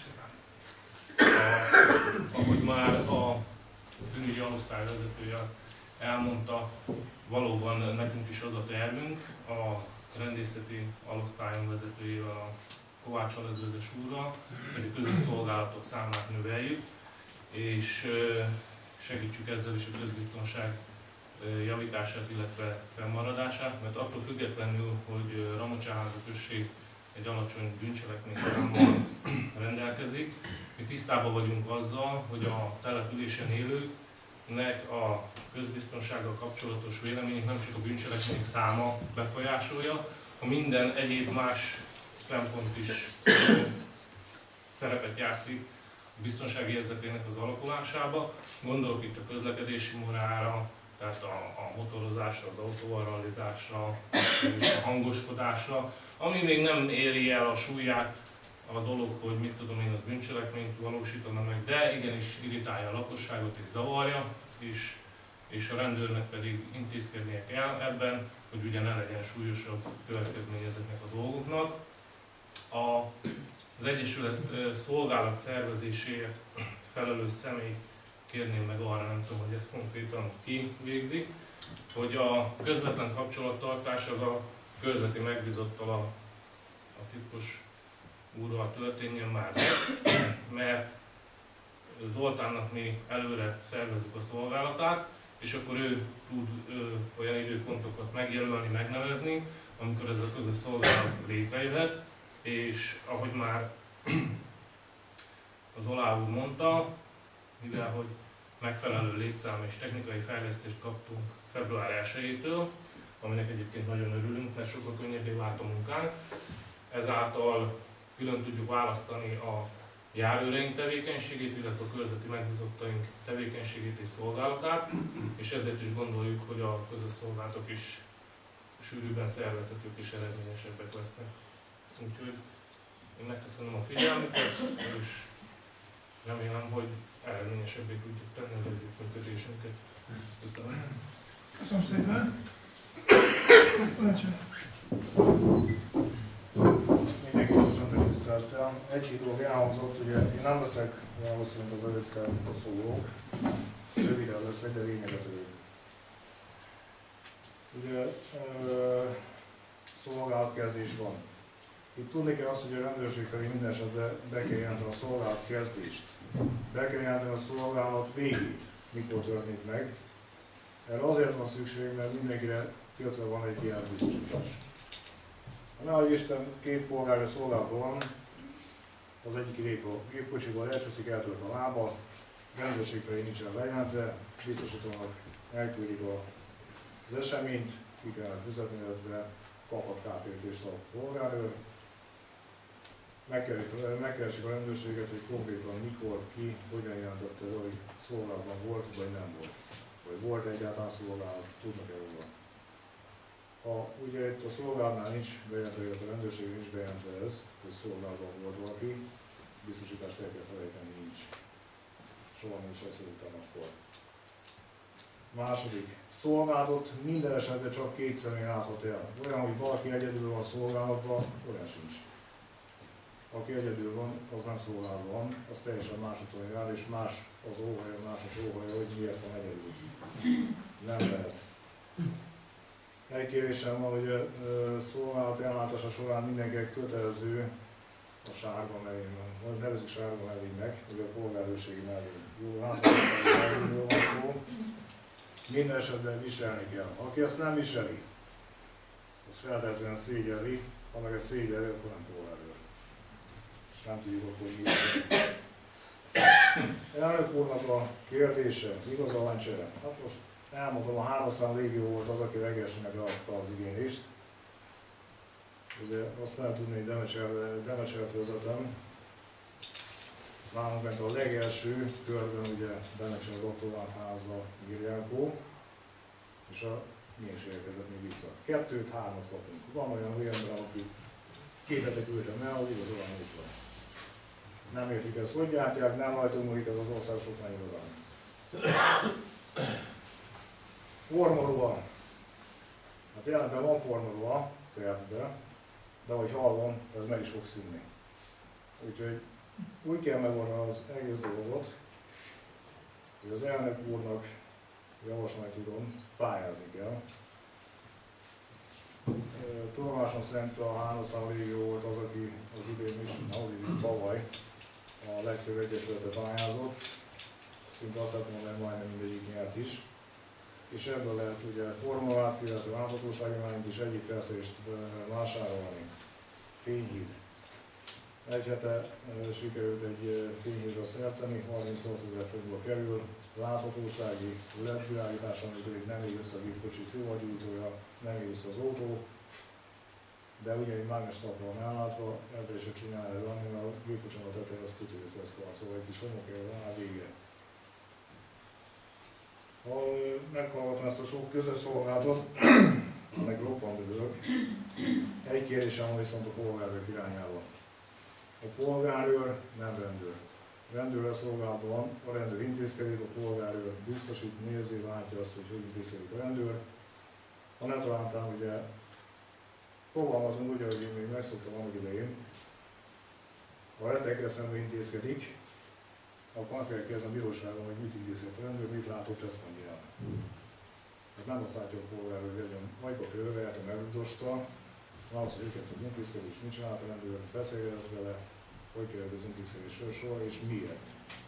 D: ahogy már a bűnügyi alosztály vezetője elmondta, valóban nekünk is az a tervünk, a rendészeti alosztályon vezetőjével, a Kovács ezredes úrral, hogy a közös szolgálatok számát növeljük, és segítsük ezzel is a közbiztonság javítását, illetve fennmaradását, mert attól függetlenül, hogy Ramacsaházi község egy alacsony bűncselekmény számmal rendelkezik, mi tisztában vagyunk azzal, hogy a településen élőknek a közbiztonsággal kapcsolatos vélemények nem csak a bűncselekmények száma befolyásolja, ha minden egyéb más szempont is szerepet játszik a biztonsági érzetének az alakulásába. Gondolok itt a közlekedési morálra, tehát a motorozásra, az autóvarralizásra, és a hangoskodásra, ami még nem éri el a súlyát a dolog, hogy mit tudom én, az bűncselekményt valósítana meg, de igenis irritálja a lakosságot és zavarja, és a rendőrnek pedig intézkednie kell ebben, hogy ugye ne legyen súlyosabb következmény ezeknek a dolgoknak. Az Egyesület szolgálat szervezéséért felelős személy, kérném meg arra, nem tudom, hogy ezt konkrétan ki végzi, hogy a közvetlen kapcsolattartás az a körzeti megbízottal, a titkos úrral történjen már meg, mert Zoltánnak mi előre szervezzük a szolgálatát, és akkor ő tud olyan időpontokat megjelölni, megnevezni, amikor ez a közös szolgálat létrejöhet, és ahogy már az Olá úr mondta, mivel hogy megfelelő létszám és technikai fejlesztést kaptunk február 1-től, aminek egyébként nagyon örülünk, mert sokkal könnyebbé vált a munkánk. Ezáltal külön tudjuk választani a járőreink tevékenységét, illetve a körzeti megbízottaink tevékenységét és szolgálatát, és ezért is gondoljuk, hogy a közös szolgálatok is sűrűbben szervezhetők és eredményesebbek lesznek. Úgyhogy én megköszönöm a figyelmüket, és remélem, hogy eredményesebbé tudjuk tenni az együttműködésünket. Köszönöm.
A: Köszönöm szépen!
E: Mindenkit köszönöm tisztelettel. Egy-két dolog elhangzott, ugye én nem leszek olyan hosszú, mint az előttel szólók. Röviden leszek, de lényeget rövid. Ugye szolgálatkezdés van. Itt tudni kell azt, hogy a rendőrség felé minden esetben be kell jelenteni a szolgálatkezdést. Be kell jelenteni a szolgálat végét, mikor történik meg. Erre azért van szükség, mert mindenkire kötve van egy ilyen biztosítás. Nehogy Isten, két polgári szolgálatban van, az egyik gépkocsiból elcsúszik, eltört a lába, rendőrség felé nincsen bejelentve, biztosítónak elküldik az eseményt, ki kellene fizetni, illetve kaphat kártérítést a polgárőr. Megkeresik a rendőrséget, hogy konkrétan mikor, ki, hogyan jelentette, hogy szolgálatban volt, vagy nem volt. Vagy volt egyáltalán szolgálat, tudnak-e róla. Ha ugye itt a szolgálatnál nincs bejelentve, illetve a rendőrség nincs bejelentve ez, hogy szolgálatban volt valaki, biztosítást el kell felejteni, nincs. Soha nincs ezt után akkor. Második. Szolgálatot minden esetben csak két személy láthat el. Olyan, hogy valaki egyedül van szolgálatban, olyan sincs. Aki egyedül van, az nem szolgálatban van, az teljesen másodon jár, és más az óhaja, más a sóhaja, hogy miért van egyedül. Nem lehet. Egy kérésem van, hogy a szolgálat ellátása során mindenkinek kötelező a sárga mellénben, vagy nevezik sárga mellénynek, ugye a polgárőrségi mellény. Jó, láthatóan van szó. Minden esetben viselni kell. Aki ezt nem viseli, az feltehetően szégyelli, ha meg ezt szégyelli, akkor nem polgárőr. Nem tudjuk akkor mi. Elnök úrnak a kérdése, igazolványcsere. Hát most elmondom, a 300 légió volt az, aki legelsőnek leadta az igénylést. Ugye azt nem tudni, hogy Demecsert vezetem. Nálunk ment a legelső körben, ugye Demecser doktorátháza Girjánkó, és a mi is érkezett még vissza. 2-3 kapunk. Van olyan ember, aki 2 hete küldtem el, hogy igazolvány itt van. Nem értik ezt, hogy gyártják, nem rajtunk múlik ez az ország sok nagy irodalom. Formaruha. Hát jelenben van formaruha, tervbe, de ahogy hallom, ez meg is fog szűnni. Úgyhogy úgy kell megoldani az egész dolgot, hogy az elnök úrnak javasolni tudom, pályázni kell. Tudomásom szerint a Hánország régió volt az, aki az idén is, tavaly a legtöbb egyesületet pályázott. Szinte azt lehet mondani, majdnem mindegyik nyert is. És ebből lehet ugye formulát, illetve láthatósági mellényt is egyik felszerelést vásárolni. Fényhíd. Egy hete sikerült egy fényhídra szerteni, 38 000 forintba kerül, láthatósági, LED-világításon, hogy nem ér össze a gépkocsi szivargyújtója, nem ér össze az autó, de ugye egy mágnes tappal van ellátva, el is csinálni el, ami a gépkocsinak a tetején az tütőszeszkal, szóval egy kis homok el a vége. Ha meghallgatom ezt a sok közösszolgálatot, meg roppant örülök, egy kérésem van viszont a polgárőr irányába. A polgárőr nem rendőr. Rendőrrel szolgálatban van, a rendőr intézkedik, a polgárőr biztosít, nézi, látja azt, hogy intézkedik a rendőr. Ha ne találtam, ugye fogalmazunk úgy, hogy én még megszoktam annak idején, ha retekkel szemben intézkedik, akkor meg kell kérdezni a bíróságon, hogy mit intézett a rendőr, mit látott, ezt mondja el. Hát nem azt látja a polgárőr, hogy legyen majba félrevelte, megrudosta, van az, hogy ők ezt az intézkedést, mit csinált a rendőr, beszélgetett vele, hogy került az intézkedésről sor, és miért.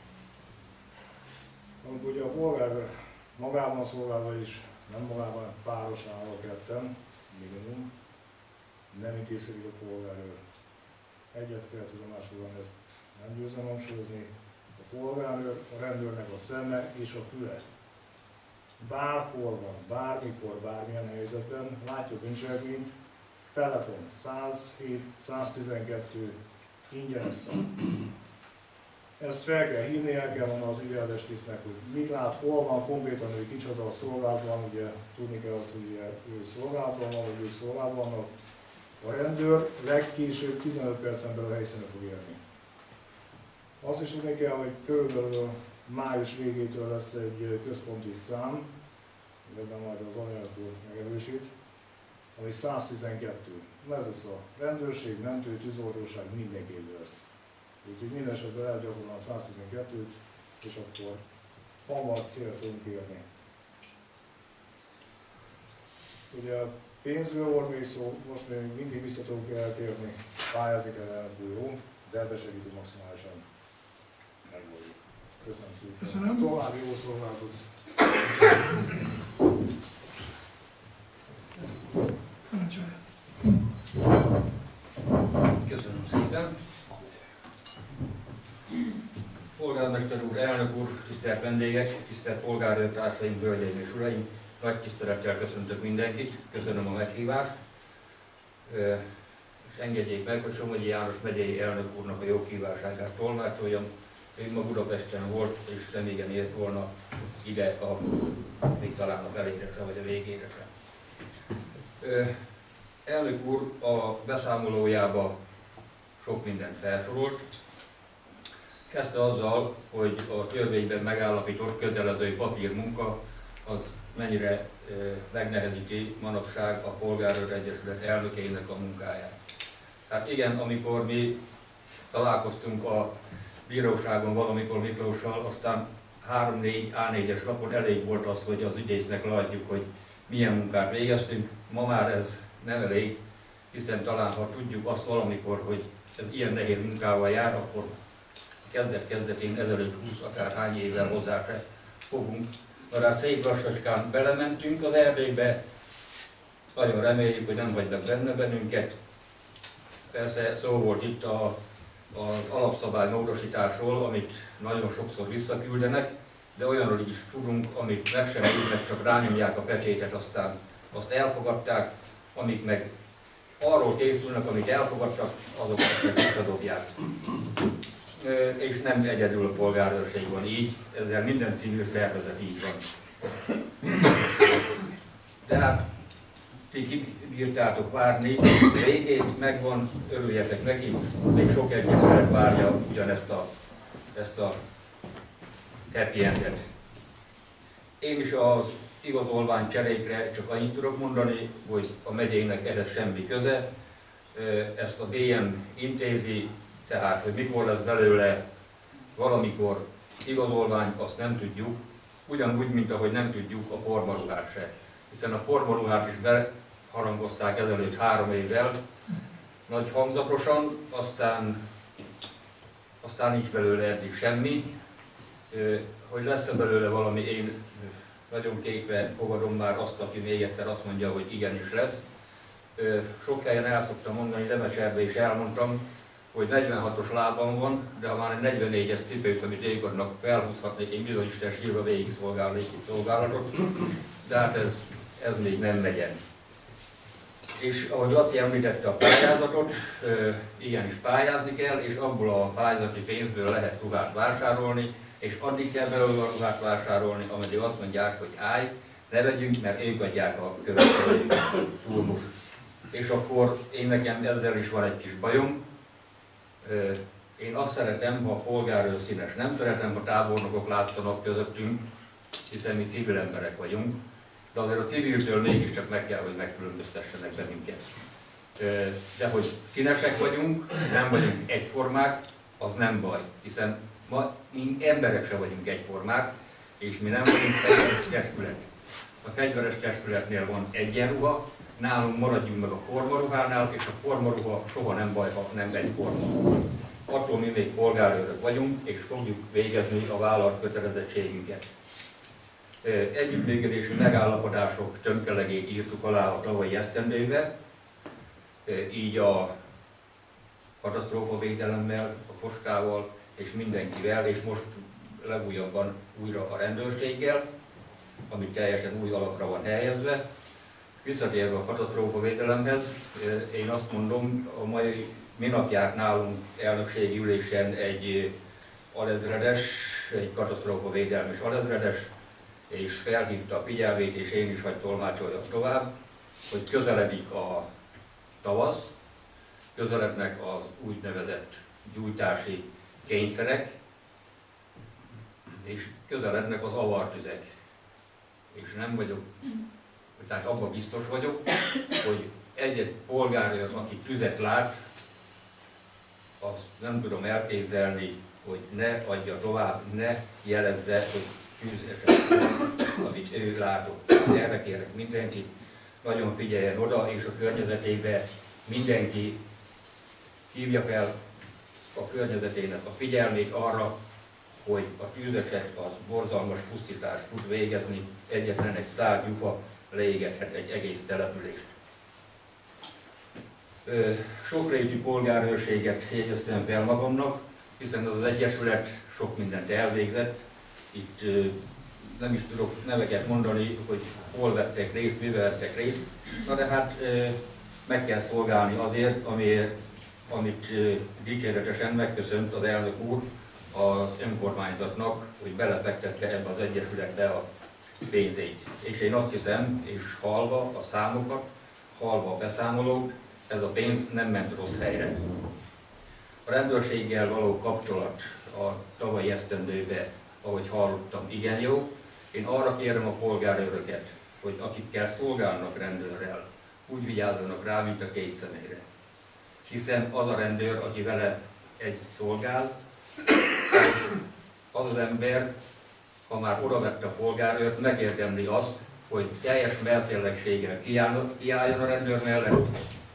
E: Amikor ugye a polgár magában szolgálva is, nem magában, párosan áll a ketten, minimum, nem intézkedik a polgárőr. Egyet kell tudomásul venni, ezt nem győzem hangsúlyozni. A polgárőr, a rendőrnek a szeme és a füle. Bárhol van, bármikor, bármilyen helyzetben, látjuk bűncselekményt, telefon 107, 112, ingyenes szám. Ezt fel kell hívni, el kell mondani az ügyeletes tisztnek, hogy mit lát, hol van konkrétan, hogy kicsoda a szolgálatban, ugye tudni kell azt, hogy ő szolgálatban van, vagy ők szolgálatban vannak. A rendőr legkésőbb 15 percen belül a helyszínen fog érni. Azt is tudni kell, hogy körülbelül május végétől lesz egy központi szám, ebben majd az anyag úr megerősít, ami 112. Ez lesz a rendőrség, mentő, tűzoltóság, mindenki lesz. Úgyhogy minden esetben elgyakorolni a 112-t, és akkor hamar cél fogunk érni. Ugye a pénzről volt még szó, most még mindig vissza tudunk eltérni, pályázni kell elnök úr, jó, de ebbe segítünk maximálisan. Megvoljunk. Köszönöm szépen.
A: Köszönöm.
E: További jó szolgálatot.
A: Parancsolja.
F: Köszönöm szépen. polgármester úr, elnök úr, tisztelt vendégek, tisztelt polgárőrtársaim, hölgyeim és uraim! Nagy tisztelettel köszöntök mindenkit, köszönöm a meghívást, és engedjék meg, hogy Somogyi János megyei elnök úrnak a jogkívánságát tolmácsoljam. Ő ma Budapesten volt, és remégen ért volna ide még talán a felére se, vagy a végére se. Elnök úr a beszámolójába sok mindent felsorolt. Kezdte azzal, hogy a törvényben megállapított kötelező papírmunka az mennyire megnehezíti manapság a Polgárőr Egyesület elnökeinek a munkáját. Hát igen, amikor mi találkoztunk a bíróságon valamikor Miklóssal, aztán 3-4 A4-es lapon elég volt az, hogy az ügyésznek leadjuk, hogy milyen munkát végeztünk. Ma már ez nem elég, hiszen talán ha tudjuk azt valamikor, hogy ez ilyen nehéz munkával jár, akkor kezdet-kezdetén ezelőtt 20 akárhány évvel hozzá se fogunk. Na, szép lassacskán belementünk az erdélybe, nagyon reméljük, hogy nem hagynak benne bennünket. Persze szó volt itt az alapszabály módosításról, amit nagyon sokszor visszaküldenek, de olyanról is tudunk, amit meg sem írnak, csak rányomják a pecsétet, aztán azt elfogadták, amik meg arról készülnek, amit elfogadtak, azokat meg visszadobják. És nem egyedül a polgárőrség van így, ezzel minden civil szervezet így van. De hát ti kibírtátok várni, a végét megvan, örüljetek neki, még sok egyesület várja ugyanezt a happy endet. Én is az igazolvány cserékre csak annyit tudok mondani, hogy a megyének ehhez semmi köze. Ezt a BN intézi, tehát hogy mikor lesz belőle valamikor igazolvány, azt nem tudjuk. Ugyanúgy, mint ahogy nem tudjuk a pormaruhát se. Hiszen a pormaruhát is beharangozták ezelőtt 3 évvel, nagy hangzatosan, aztán nincs belőle eddig semmi. Hogy lesz-e belőle valami, én nagyon kékve fogadom már azt, aki még egyszer azt mondja, hogy igenis lesz. Sok helyen el szoktam mondani, Lemecserbe is elmondtam, hogy 46-os lábam van, de ha már egy 44-es cipőt, amit égadnak, felhúzhatnék, én bizony Isten sírva végig szolgálnék itt szolgálatot, de hát ez még nem megyen. És ahogy Laci említette a pályázatot, igenis pályázni kell, és abból a pályázati pénzből lehet ruhát vásárolni, és addig kell belőle a ruhát vásárolni, ameddig azt mondják, hogy állj, ne vegyünk, mert ők adják a következő turmust. És akkor nekem ezzel is van egy kis bajom. Én azt szeretem, ha a polgárőr színes. Nem szeretem, ha tábornokok látszanak közöttünk, hiszen mi civil emberek vagyunk, de azért a civiltől mégiscsak meg kell, hogy megkülönböztessenek bennünket. De hogy színesek vagyunk, nem vagyunk egyformák, az nem baj, hiszen ma mi emberek se vagyunk egyformák, és mi nem vagyunk fegyveres testület. A fegyveres testületnél van egyenruha, nálunk maradjunk meg a formaruhánál, és a formaruha soha nem baj, ha nem egyforma. Attól mi még polgárőrök vagyunk, és fogjuk végezni a vállalt kötelezettségünket. Együttműködési megállapodások tömkelegét írtuk alá a tavalyi esztendőbe, így a katasztrófavédelemmel, a postával és mindenkivel, és most legújabban újra a rendőrséggel, ami teljesen új alapra van helyezve. Visszatérve a katasztrófavédelemhez, én azt mondom, a mai minapját nálunk elnökségi ülésen egy alezredes, egy katasztrófavédelmi alezredes, és felhívta a figyelmét, és én is hagy tolmácsoljam tovább, hogy közeledik a tavasz, közelednek az úgynevezett gyújtási kényszerek, és közelednek az avartüzek. És nem vagyok, tehát abban biztos vagyok, hogy egy-egy polgárőr, aki tüzet lát, azt nem tudom elképzelni, hogy ne adja tovább, ne jelezze, hogy tűzeset, amit ő látott. Erre kérek mindenki, nagyon figyeljen oda, és a környezetébe mindenki hívja fel a környezetének a figyelmét arra, hogy a tűzeset az borzalmas pusztítást tud végezni, egyetlen egy szál gyufa leégethet egy egész települést. Sokrétű polgárőrséget jegyeztem fel magamnak, hiszen az egyesület sok mindent elvégzett. Itt nem is tudok neveket mondani, hogy hol vettek részt, mivel vettek részt. Na de hát meg kell szolgálni azért, amit dicséretesen megköszönt az elnök úr az önkormányzatnak, hogy belefektette ebbe az egyesületbe a pénzét. És én azt hiszem, és hallva a számokat, hallva a beszámolót, ez a pénz nem ment rossz helyre. A rendőrséggel való kapcsolat a tavalyi esztendőben, ahogy hallottam, igen jó. Én arra kérem a polgárőröket, hogy akikkel szolgálnak rendőrrel, úgy vigyázzanak rá, mint a két személyre. Hiszen az a rendőr, aki vele egy szolgál, az az ember, ha már odavette a polgárőrt, megérdemli azt, hogy teljes melszélességgel kiálljon a rendőr mellett,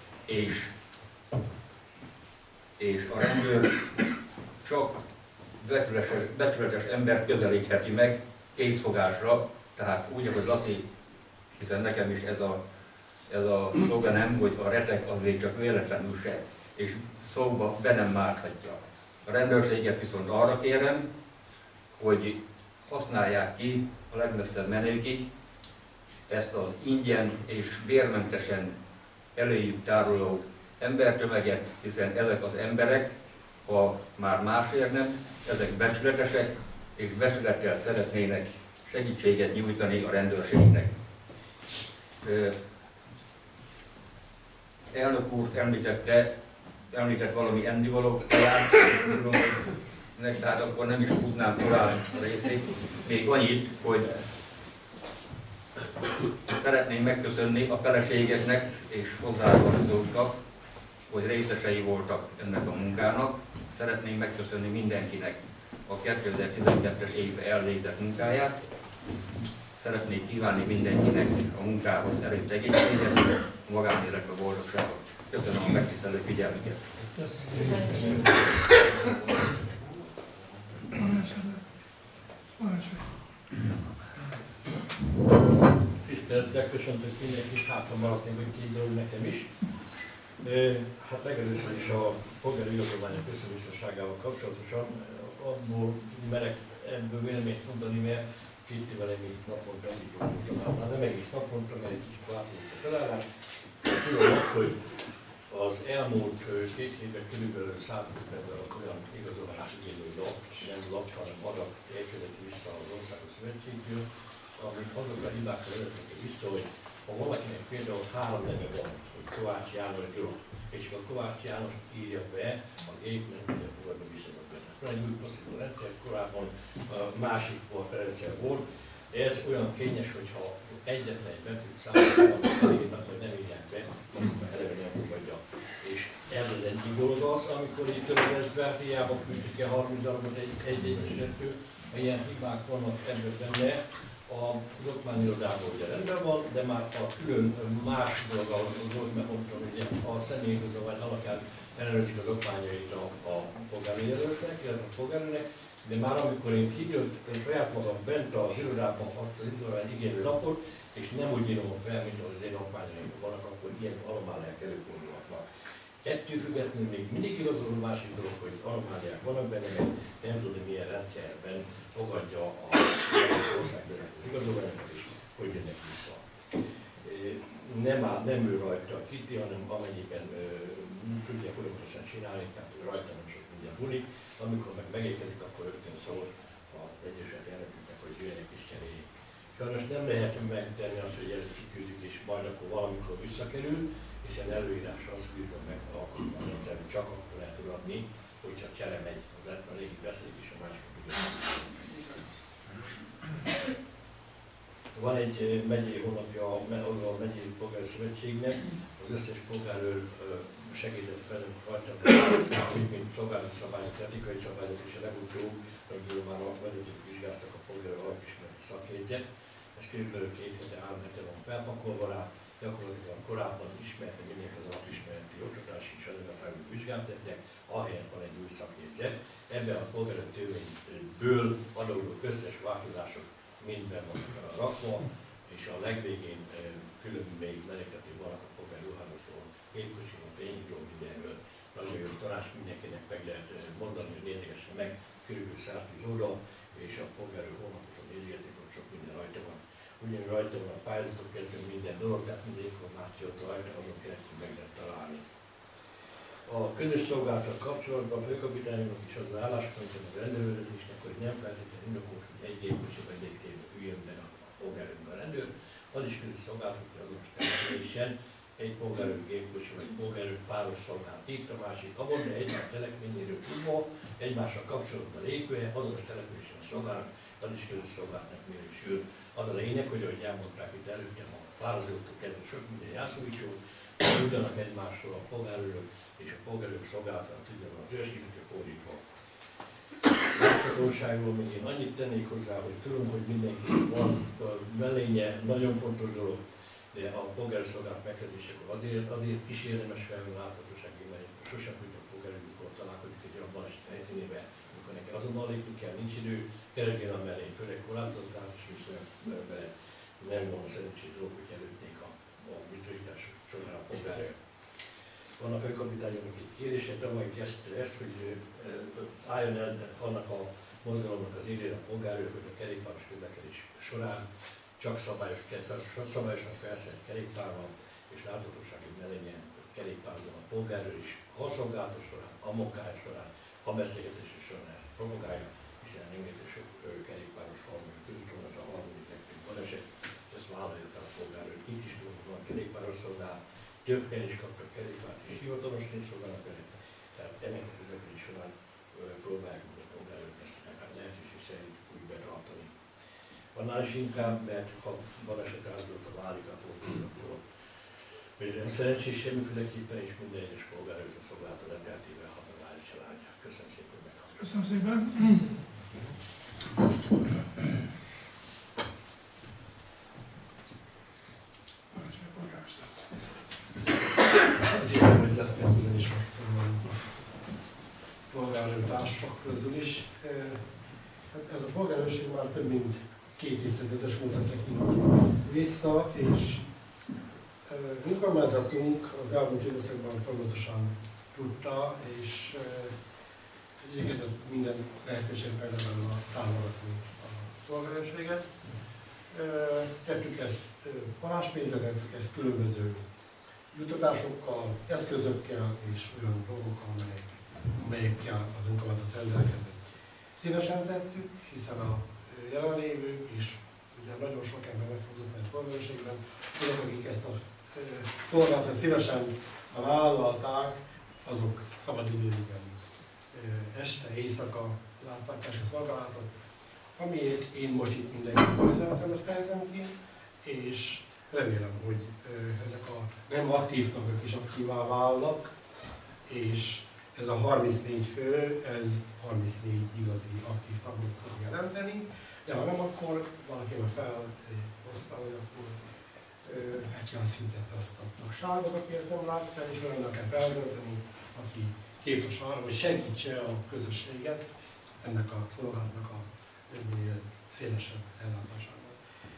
F: és a rendőr csak becsületes ember közelítheti meg készfogásra, tehát úgy, ahogy Laci, hiszen nekem is ez a szlogenem, hogy a retek az még csak véletlenül se, és szóba be nem márthatja. A rendőrséget viszont arra kérem, hogy használják ki a legmesszebb menőkig ezt az ingyen és bérmentesen előjük tároló embertömeget, hiszen ezek az emberek, ha már másért nem, ezek becsületesek, és becsülettel szeretnének segítséget nyújtani a rendőrségnek. Elnök úr említett valami ennivaló kaját, tehát akkor nem is húznám tovább a részét. Még annyit, hogy szeretném megköszönni a feleségeknek és hozzátartozóknak, hogy részesei voltak ennek a munkának. Szeretném megköszönni mindenkinek a 2012-es évben elvégzett munkáját. Szeretnék kívánni mindenkinek a munkához erőt, egészséget, a magánéletbe boldogságot. Köszönöm a megtisztelő figyelmüket.
G: Tisztelettel köszöntök mindenkit, hátra maradnék, hogy két dolog nekem is. Hát legelőször is a polgári igazolványok összebiztonságával kapcsolatosan abból merek ebből véleményt mondani, mert két évvel még naponta indítottam, már nem egész naponta, mert egy kicsit változott a felállás. Tudom azt, hogy az elmúlt 2 évben körülbelül 150 olyan igazolás igénylő lap, hanem adat érkezett vissza az Országos Szövetségből, amit azokra a hibákra vezetnek vissza, hogy ha valakinek például 3 neve van, hogy Kovács János György, és a Kovács János írja be, az épp nem tudja fogadni visszagadni. Van egy új passzívó rendszer, korábban másik rendszer volt. Ez olyan kényes, hogyha egyetlen egy betűt számolnak, hogy nem írják be, akkor eleve nem fogadja. És ez az egyik dolog az, amikor így törögesz be, hiába küldjük el 30 darabot egy egyesülettől, ilyen hibák vannak ebből benne. A dokmányirodában ugye rendben van, de már a külön más dolga volt, mert mondtam, hogy a személyigazolvány alapján ellenőrzik a dokmányait a polgári jelöltnek, illetve a polgárőnek, de már amikor én kitöltöttem saját magam bent az irodában az igazolvány igénylő lapot, és nem úgy írom fel, mint az én dokmányaim vannak, akkor ilyen anomáliák előfordulhatnak. Ettől függetlenül még mindig igazoló másik dolog, hogy anomáliák vannak benne, mert nem tudom, milyen rendszerben fogadja az országban igazolványokat, és hogy jönnek vissza. Nem ő rajta Kiti, hanem amennyiben tudja folyamatosan csinálni, tehát ő rajta nem sok minden múlik. Amikor meg megérkezik, akkor rögtön szól az Egyesület elnökünknek, hogy jöjjenek és cseréljék. Sajnos nem lehet megtenni azt, hogy ezt kiküldjük, és majd akkor valamikor visszakerül, hiszen előírás az, hogy meg a rendszerű csak akkor lehet adni, hogyha csere megy, az a régi beszélik és a másik Van egy megyei honlapja a megyei polgári szövetségnek, az összes polgárőr segített velünk rajta, mint szolgálati szabályok, etikai szabályok és a legutóbb, amiből már a vezetők vizsgáltak a polgárőr alapismereti szakjegyzet. Ez kb. 2 hete, 3 hete van felpakolva rá, gyakorlatilag korábban ismerte mindenki az alapismereti oktatási és adatárgyi vizsgálatoknak, ahelyett van egy új szakjegyzet. Ebben a polgárőr törvényből adódó összes változások mindben vannak rakva, és a legvégén külön még menekető vannak a polgári ruházatról, gépkocsiról, fényről, mindenről. nagyon jó tanács, mindenkinek meg lehet mondani, hogy nézegesse meg, körülbelül 110 oldal, és a polgárőr honlapot nézgetik, hogy sok minden rajta van. Ugyanúgy rajta van a pályázatok kezdve minden dolog, tehát minden információt rajta, azon keresztül meg lehet találni. A közös szolgálattal kapcsolatban a főkapitányoknak is az álláspontja a rendőrvezetésnek, hogy nem feltétlenül indokolt, hogy egy gépkocsi vagy egy tévő üljön be a polgárőrben a rendőr. Az is közös szolgálat, hogy azonos településen egy polgárőr gépkocsi vagy polgárőr páros szolgálat itt, a másik abban, de egymás telekményéről tudva, egymással kapcsolatban lépve, azonos településen a szolgálat, az is közös szolgálatnak minősül. Az a lényeg, hogy ahogy elmondták itt előttem, a pározóktól kezdve sok minden jászóvicsó, tudjanak egymásról a polgárőrök, és a polgárőrök szolgálatának tudjanak az őrsgyűjtő fordítva. Láthatóságról még én annyit tennék hozzá, hogy tudom, hogy mindenki van a mellénye, nagyon fontos dolog, de a polgárőr szolgálat megkezdésekor azért is érdemes felvenni láthatóságig, mert sosem tudjuk a polgárőr, mikor találkozik egy olyan baleset helyszínében, amikor neki azonnal lépni kell, nincs idő, kerüljen a mellény, főleg korlátozás, és viszont bele nem van a szerencsés dolog, hogy előtnék a biztosítás során a polgárőr. Van a főkapitányok egy kérése, tavaly kezdte ezt, hogy álljon el annak a mozgalomnak az élére a polgárőr, hogy a kerékpáros közlekedés során csak szabályosan felszert kerékpárral és láthatósági melényen kerékpárban a polgárőr is, ha a szolgálatos során, a munkája során, a beszélgetése során ezt provokálja, hiszen rengeteg sok kerékpáros harmadik közúton az a harmadik legfőbb baleset, és ezt vállalja fel a polgárőr. Itt is tudunk, van kerékpáros szolgálat, több helyen is kaptak kerékpárt és hivatalos nézszolgálat vele, tehát ennek a közlekedés során próbáljuk a polgárőr ezt lehetőség szerint úgy betartani. Annál is inkább, mert ha baleset áldozata válik a polgárőrtől, hogy nem szerencsés semmiféleképpen, és minden egyes polgárőr a szolgálata leteltével hatalmány családja. Köszönöm szépen, hogy meghallgattak.
A: Köszönöm szépen.
H: Azért, hogy lesznek ugyanis megszólni a polgárőr társak közül is. Hát ez a polgárőrség már több mint 2 évtizedes múltra tekintünk vissza, és önkormányzatunk az elmúlt időszakban folyamatosan tudta, és igyekezett minden lehetőségben támogatni a polgárőrséget. Tettük ezt paráspénzzel, tettük ezt különböző juttatásokkal, eszközökkel és olyan dolgokkal, amelyekkel az önkormányzat rendelkezett. Szívesen tettük, hiszen a jelenlévők és ugye nagyon sok ember megfordult meg a polgárőrségben, azok, akik ezt a szolgálatot szívesen vállalták, azok szabadidőjükben este, éjszaka látták ezt a szolgálatot, amiért én most itt mindenkinek köszönetemet fejezem ki, és remélem, hogy ezek a nem aktív tagok is aktívá válnak, és ez a 34 fő, ez 34 igazi aktív tagot fog jelenteni, de ha nem, akkor valaki már felhozta, hogy akkor meg kell szüntetni azt a tagságot, aki ezt nem látta, és olyannak kell feldönteni, aki képes arra, hogy segítse a közösséget ennek a szolgálatnak a minél szélesebb ellátásában.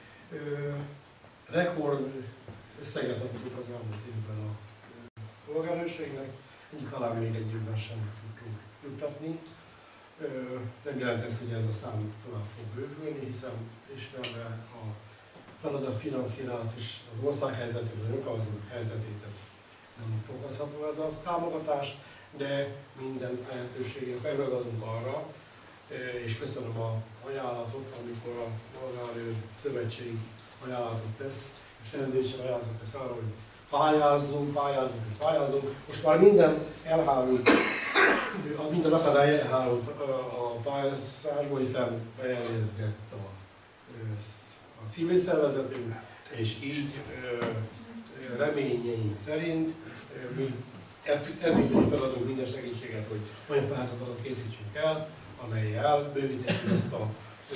H: Rekord összeget adtuk az elmúlt évben a polgárőrségnek, így talán még egy évben sem tudtunk juttatni. Nem jelent ez, hogy ez a szám tovább fog bővülni, hiszen ismerve a feladat finanszírozás és az ország helyzetét, az önkormányzat helyzetét, ez nem fokozható ez a támogatás, de minden lehetőséget megragadunk arra, és köszönöm a ajánlatot, amikor a Polgárőr Szövetség ajánlatot tesz, és rendőrség ajánlatot tesz arra, hogy pályázunk. Most már minden elhárult, minden akadály elhárult a pályázásból, hiszen bejelentkezett a civil szervezetünk, és így reményeink szerint mi ezért adunk minden segítséget, hogy olyan pályázatokat készítsünk el, amellyel bővíthetjük ezt a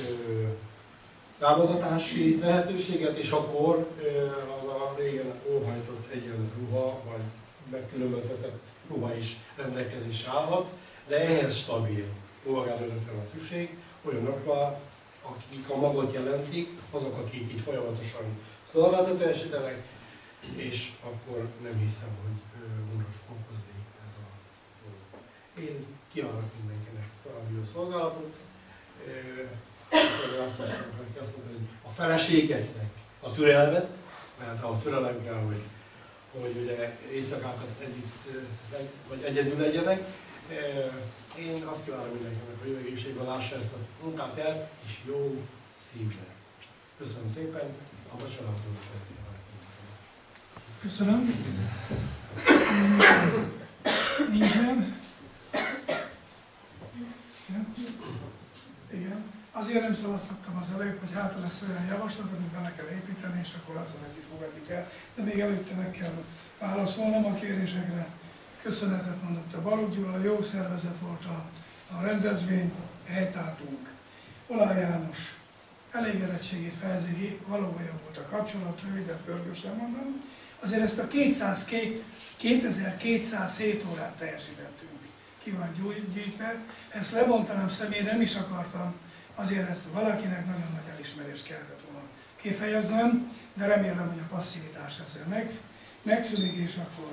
H: támogatási lehetőséget, és akkor az a régen óhajtott egyenruha, vagy megkülönböztetett ruha is rendelkezésre állhat, de ehhez stabil polgárőrökre van szükség, olyanokra, akik a magot jelentik, azok, akik itt folyamatosan szolgáltatást teljesítenek, és akkor nem hiszem, hogy gondot fog okozni ez a Én kívánok mindenkinek további jó szolgálatot. Azt mondta, hogy a feleségeknek a türelmet, mert ahhoz türelem kell, hogy ugye éjszakákat együtt, vagy egyedül legyenek. Én azt kívánom mindenkinek, hogy jó egészségben lássa ezt a munkát el, és jó szívvel. Köszönöm szépen, a vacsorázót szeretném.
A: Köszönöm. Nincsen. Igen. Azért nem szavaztattam az előbb, hogy hát lesz olyan javaslat, amit bele kell építeni, és akkor azzal együtt fogadjuk el. De még előtte meg kell válaszolnom a kérésekre. Köszönetet mondott a Balogh Gyula, jó szervezet volt a rendezvény, helytáltunk. Olaj János elégedettségét fejezi ki, valóban jó volt a kapcsolat, rövidebb, pörgősen mondom. Azért ezt a 2207 órát teljesítettünk. Ki van gyűjtve. Ezt lebontanám személyre, nem is akartam. Azért ezt valakinek nagyon nagy elismerést kellett volna kifejeznem, de remélem, hogy a passzivitás ezzel megszűnik, és akkor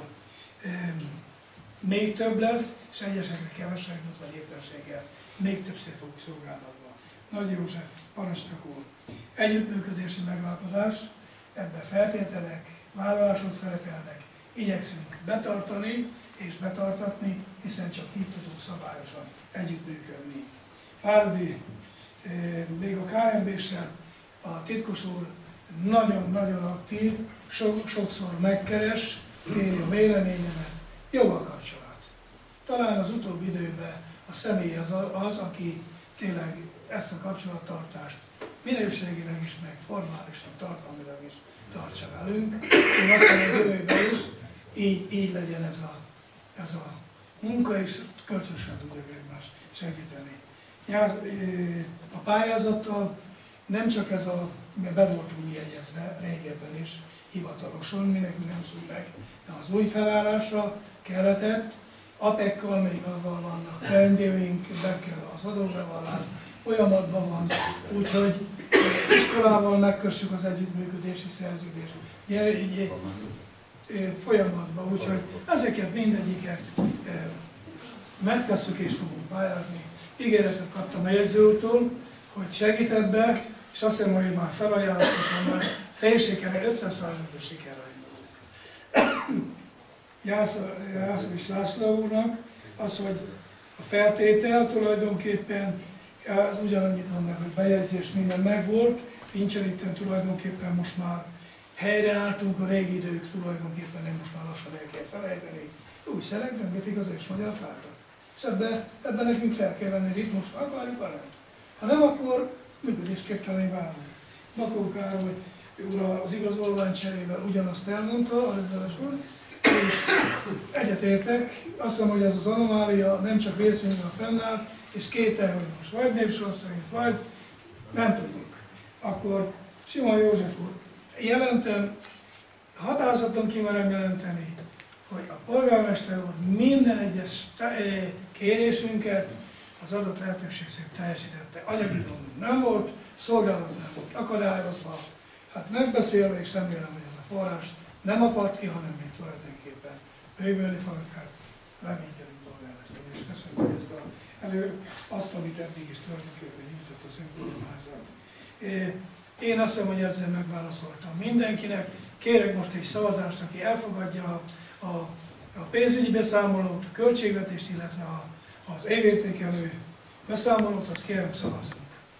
A: még több lesz, és egyesekre kevesebb jut, vagy éppenséggel még többször fogunk szolgálatba. Nagy József, parancsnok úr, együttműködési megállapodás, ebben feltételek, vállalások szerepelnek, igyekszünk betartani és betartatni, hiszen csak így tudunk szabályosan együttműködni. Fáradi, még a KMB-sel a titkos úr nagyon-nagyon aktív, sokszor megkeres, kéri a véleményemet, jó a kapcsolat. Talán az utóbbi időben a személy az, aki tényleg ezt a kapcsolattartást minőségileg is, meg formálisan, tartalmilag is tartsa velünk. Én azt mondom, hogy jövőben is így legyen ez a munka, és kölcsönösen tudjuk egymást segíteni. A pályázattal nem csak ez mert be voltunk jegyezve régebben is, hivatalosan, mi nekünk nem szól meg, de az új felállásra keretett, APEC-kal még avval vannak teendőink, be kell az adóbevallás, folyamatban van, úgyhogy iskolával megkössük az együttműködési szerződést folyamatban, úgyhogy ezeket mindegyiket megtesszük és fogunk pályázni. Ígéretet kaptam a jegyző úrtól, hogy segített be, és azt hiszem, hogy már felajánlottam, már félsikerrel, 50%-os sikerrel indulunk. Jászlós László úrnak az, hogy a feltétel tulajdonképpen az ugyanannyit mondnak, hogy bejegyzés minden megvolt, nincsen itten tulajdonképpen most már helyreálltunk, a régi idők tulajdonképpen nem most már lassan el kell felejteni. Új szelek döngetik az ős magyar fákat. És ebben nekünk fel kell venni ritmus, akarjuk a nem. Ha nem, akkor működésképtelené válunk. Bakó Károly úr az igazolványcserével ugyanazt elmondta, az úr, és egyetértek, azt mondom, hogy ez az anomália nem csak részvényben fennáll, és kétel, hogy most vagy népsor szerint, vagy nem tudjuk. Akkor Simon József úr, jelentem, határozaton kimerem jelenteni, hogy a polgármester úr minden egyes kérésünket az adott lehetőség szerint teljesítette. Anyagi gondunk nem volt, szolgálat nem volt akadályozva, hát megbeszélve, és remélem, hogy ez a forrás nem apart ki, hanem még tulajdonképpen bővülni fog, hát reménykedünk polgármester, és köszönjük azt, amit eddig is tulajdonképpen nyújtott az önkormányzat. Én azt hiszem, hogy ezzel megválaszoltam mindenkinek. Kérek most egy szavazást, aki elfogadja a pénzügyi beszámolót, a költségvetést, illetve az évértékelő beszámolót, azt kérem szavazzunk.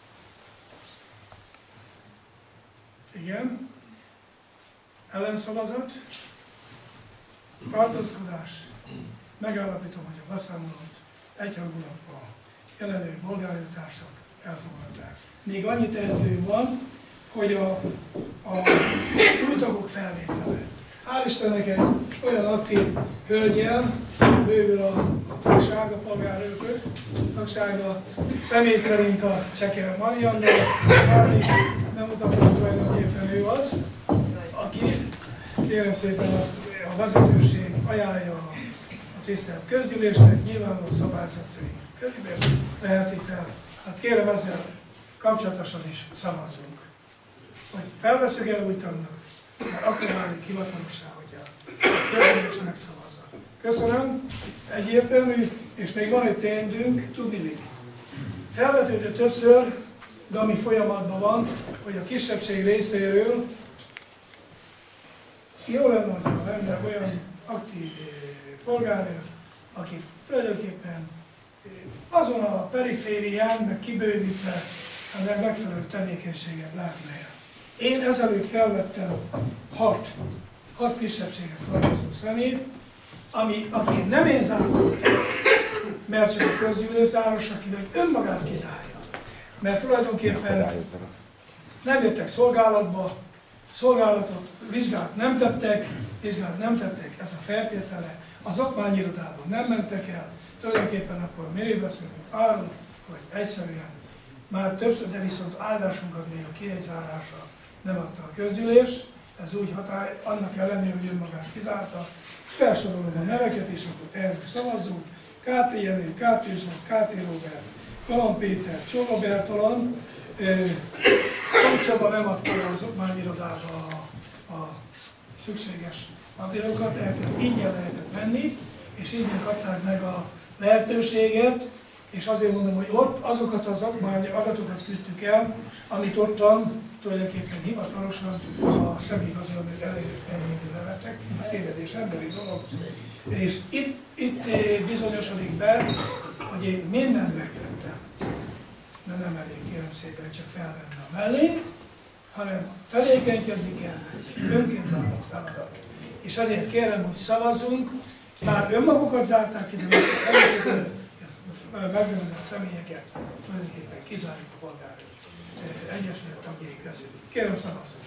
A: Igen. Ellenszavazat. Tartózkodás. Megállapítom, hogy a beszámolót egyhangulag a jelenlő polgártársak elfogadták. Még annyi tehető van, hogy a új tagok felvétele. Hál' Istennek egy olyan aktív hölgyel bővül a tagság, a polgárőrök tagsága. Személy szerint a Cseker Marianna, nem mutatom tulajdonképpen ő az, aki kérem szépen azt a vezetőség ajánlja a tisztelt közgyűlésnek, nyilvánvaló szabályzat szerint közgyűlés veheti fel. Hát kérem ezzel kapcsolatosan is szavazzunk. Hogy felveszünk el új tagnak, mert akkor válik hivatalossá, hogy a közgyűlés megszavazza. Köszönöm, egyértelmű, És még van egy teendőnk, tudniillik. Felvetődött többször, de ami folyamatban van, hogy a kisebbség részéről jó lenne, hogyha lenne olyan aktív polgárőr, aki tulajdonképpen azon a periférián, meg kibővítve a megfelelő tevékenységet látna el. Én ezelőtt felvettem 6 kisebbséget tartozó szemét, aki nem én zártam, mert csak a közgyűlés zárossa ki, hogy önmagát kizárja. Mert tulajdonképpen nem jöttek szolgálatba, szolgálatot, vizsgát nem tettek, ez a feltétele, az okmányirodában nem mentek el, tulajdonképpen akkor miről beszélünk arról, hogy egyszerűen már többször, de viszont áldásunkat még a kizárása nem adta a közgyűlés, ez úgy hatály, annak ellenére, hogy önmagát kizárta, felsorolom a neveket, és akkor erről szavazzunk. KT Jenő, KT Zsolt, KT Róbert, Galamb Péter, Csóba Bertalan, Csaba nem adta az okmányirodába a szükséges papírokat, ingyen lehetett venni, és ingyen kapták meg a lehetőséget, és azért mondom, hogy ott azokat az adatokat küldtük el, amit ottan tulajdonképpen hivatalosan a személyigazolvány elérhető levetek, a tévedés emberi dolog. És itt bizonyosodik be, hogy én mindent megtettem. De nem elég, kérem szépen, csak felvenni a mellényt, hanem tevékenykedni kell, önként vállalt feladat. És azért kérem, hogy szavazzunk, már önmagukat zárták ki, de megnevezett személyeket tulajdonképpen kizárjuk a polgári egyesület tagjai közül. Kérem, szavazzunk!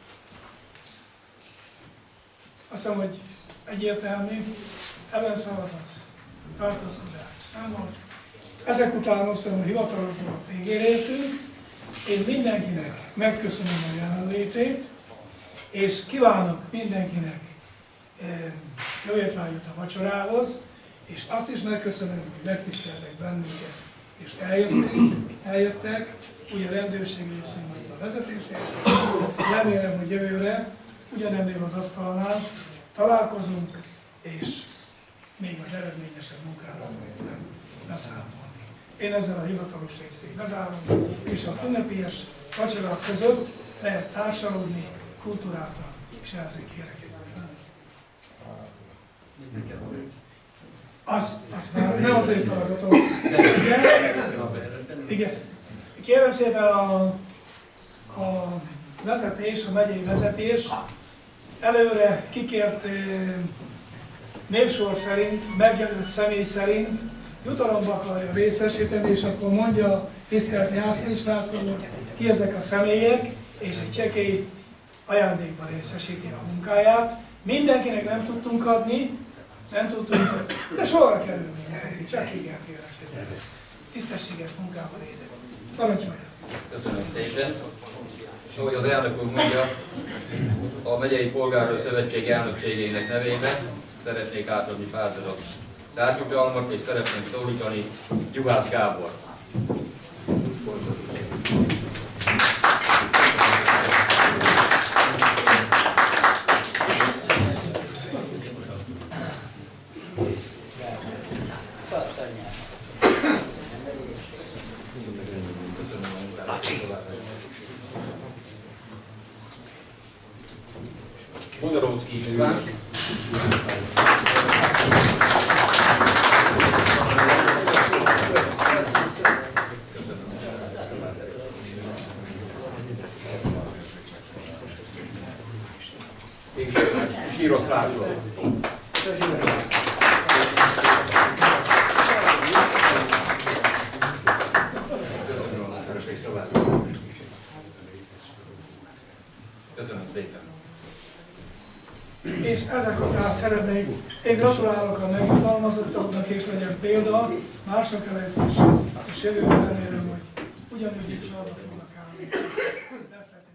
A: Azt hiszem, hogy egyértelmű ellenszavazat, tartózkodás nem volt. Ezek után azt hiszem, a hivatalos dolog végére értünk. Én mindenkinek megköszönöm a jelenlétét, és kívánok mindenkinek jó étvágyat a vacsorához, és azt is megköszönöm, hogy megtiszteltek bennünket, és eljöttek, úgy a rendőrség részéről a vezetésért. Remélem, hogy jövőre ugyanennél az asztalnál találkozunk, és még az eredményesebb munkára fogunk beszámolni. Én ezzel a hivatalos részét bezárom, és az ünnepélyes vacsorák között lehet társalogni, kultúráltan, és ezért kérek egy az már nem az én feladatom. Igen. Kérem szépen a vezetés, a megyei vezetés előre kikért névsor szerint, megjelölt személy szerint jutalomba akarja részesíteni, és akkor mondja tisztelt Jászlós László, ki ezek a személyek, és egy csekély ajándékban részesíti a munkáját. Mindenkinek nem tudtunk adni, de sorra kerül mindenki, csak igen, kérem szépen. Tisztességes munkával édek. Parancsolja!
F: Köszönöm szépen. És ahogy az elnök úr mondja, a Megyei Polgárőr Szövetség elnökségének nevében szeretnék átadni pár darab tárgyutalmat, és szeretném szólítani Juhász Gábor. Bogarócki Iván. És Sírosz László. Köszönöm szépen.
A: És ezek után szeretnék, én gratulálok a megjutalmazottaknak, és legyen példa mások előtt is, és jövőre remélem, hogy ugyanúgy itt sorba fognak állni.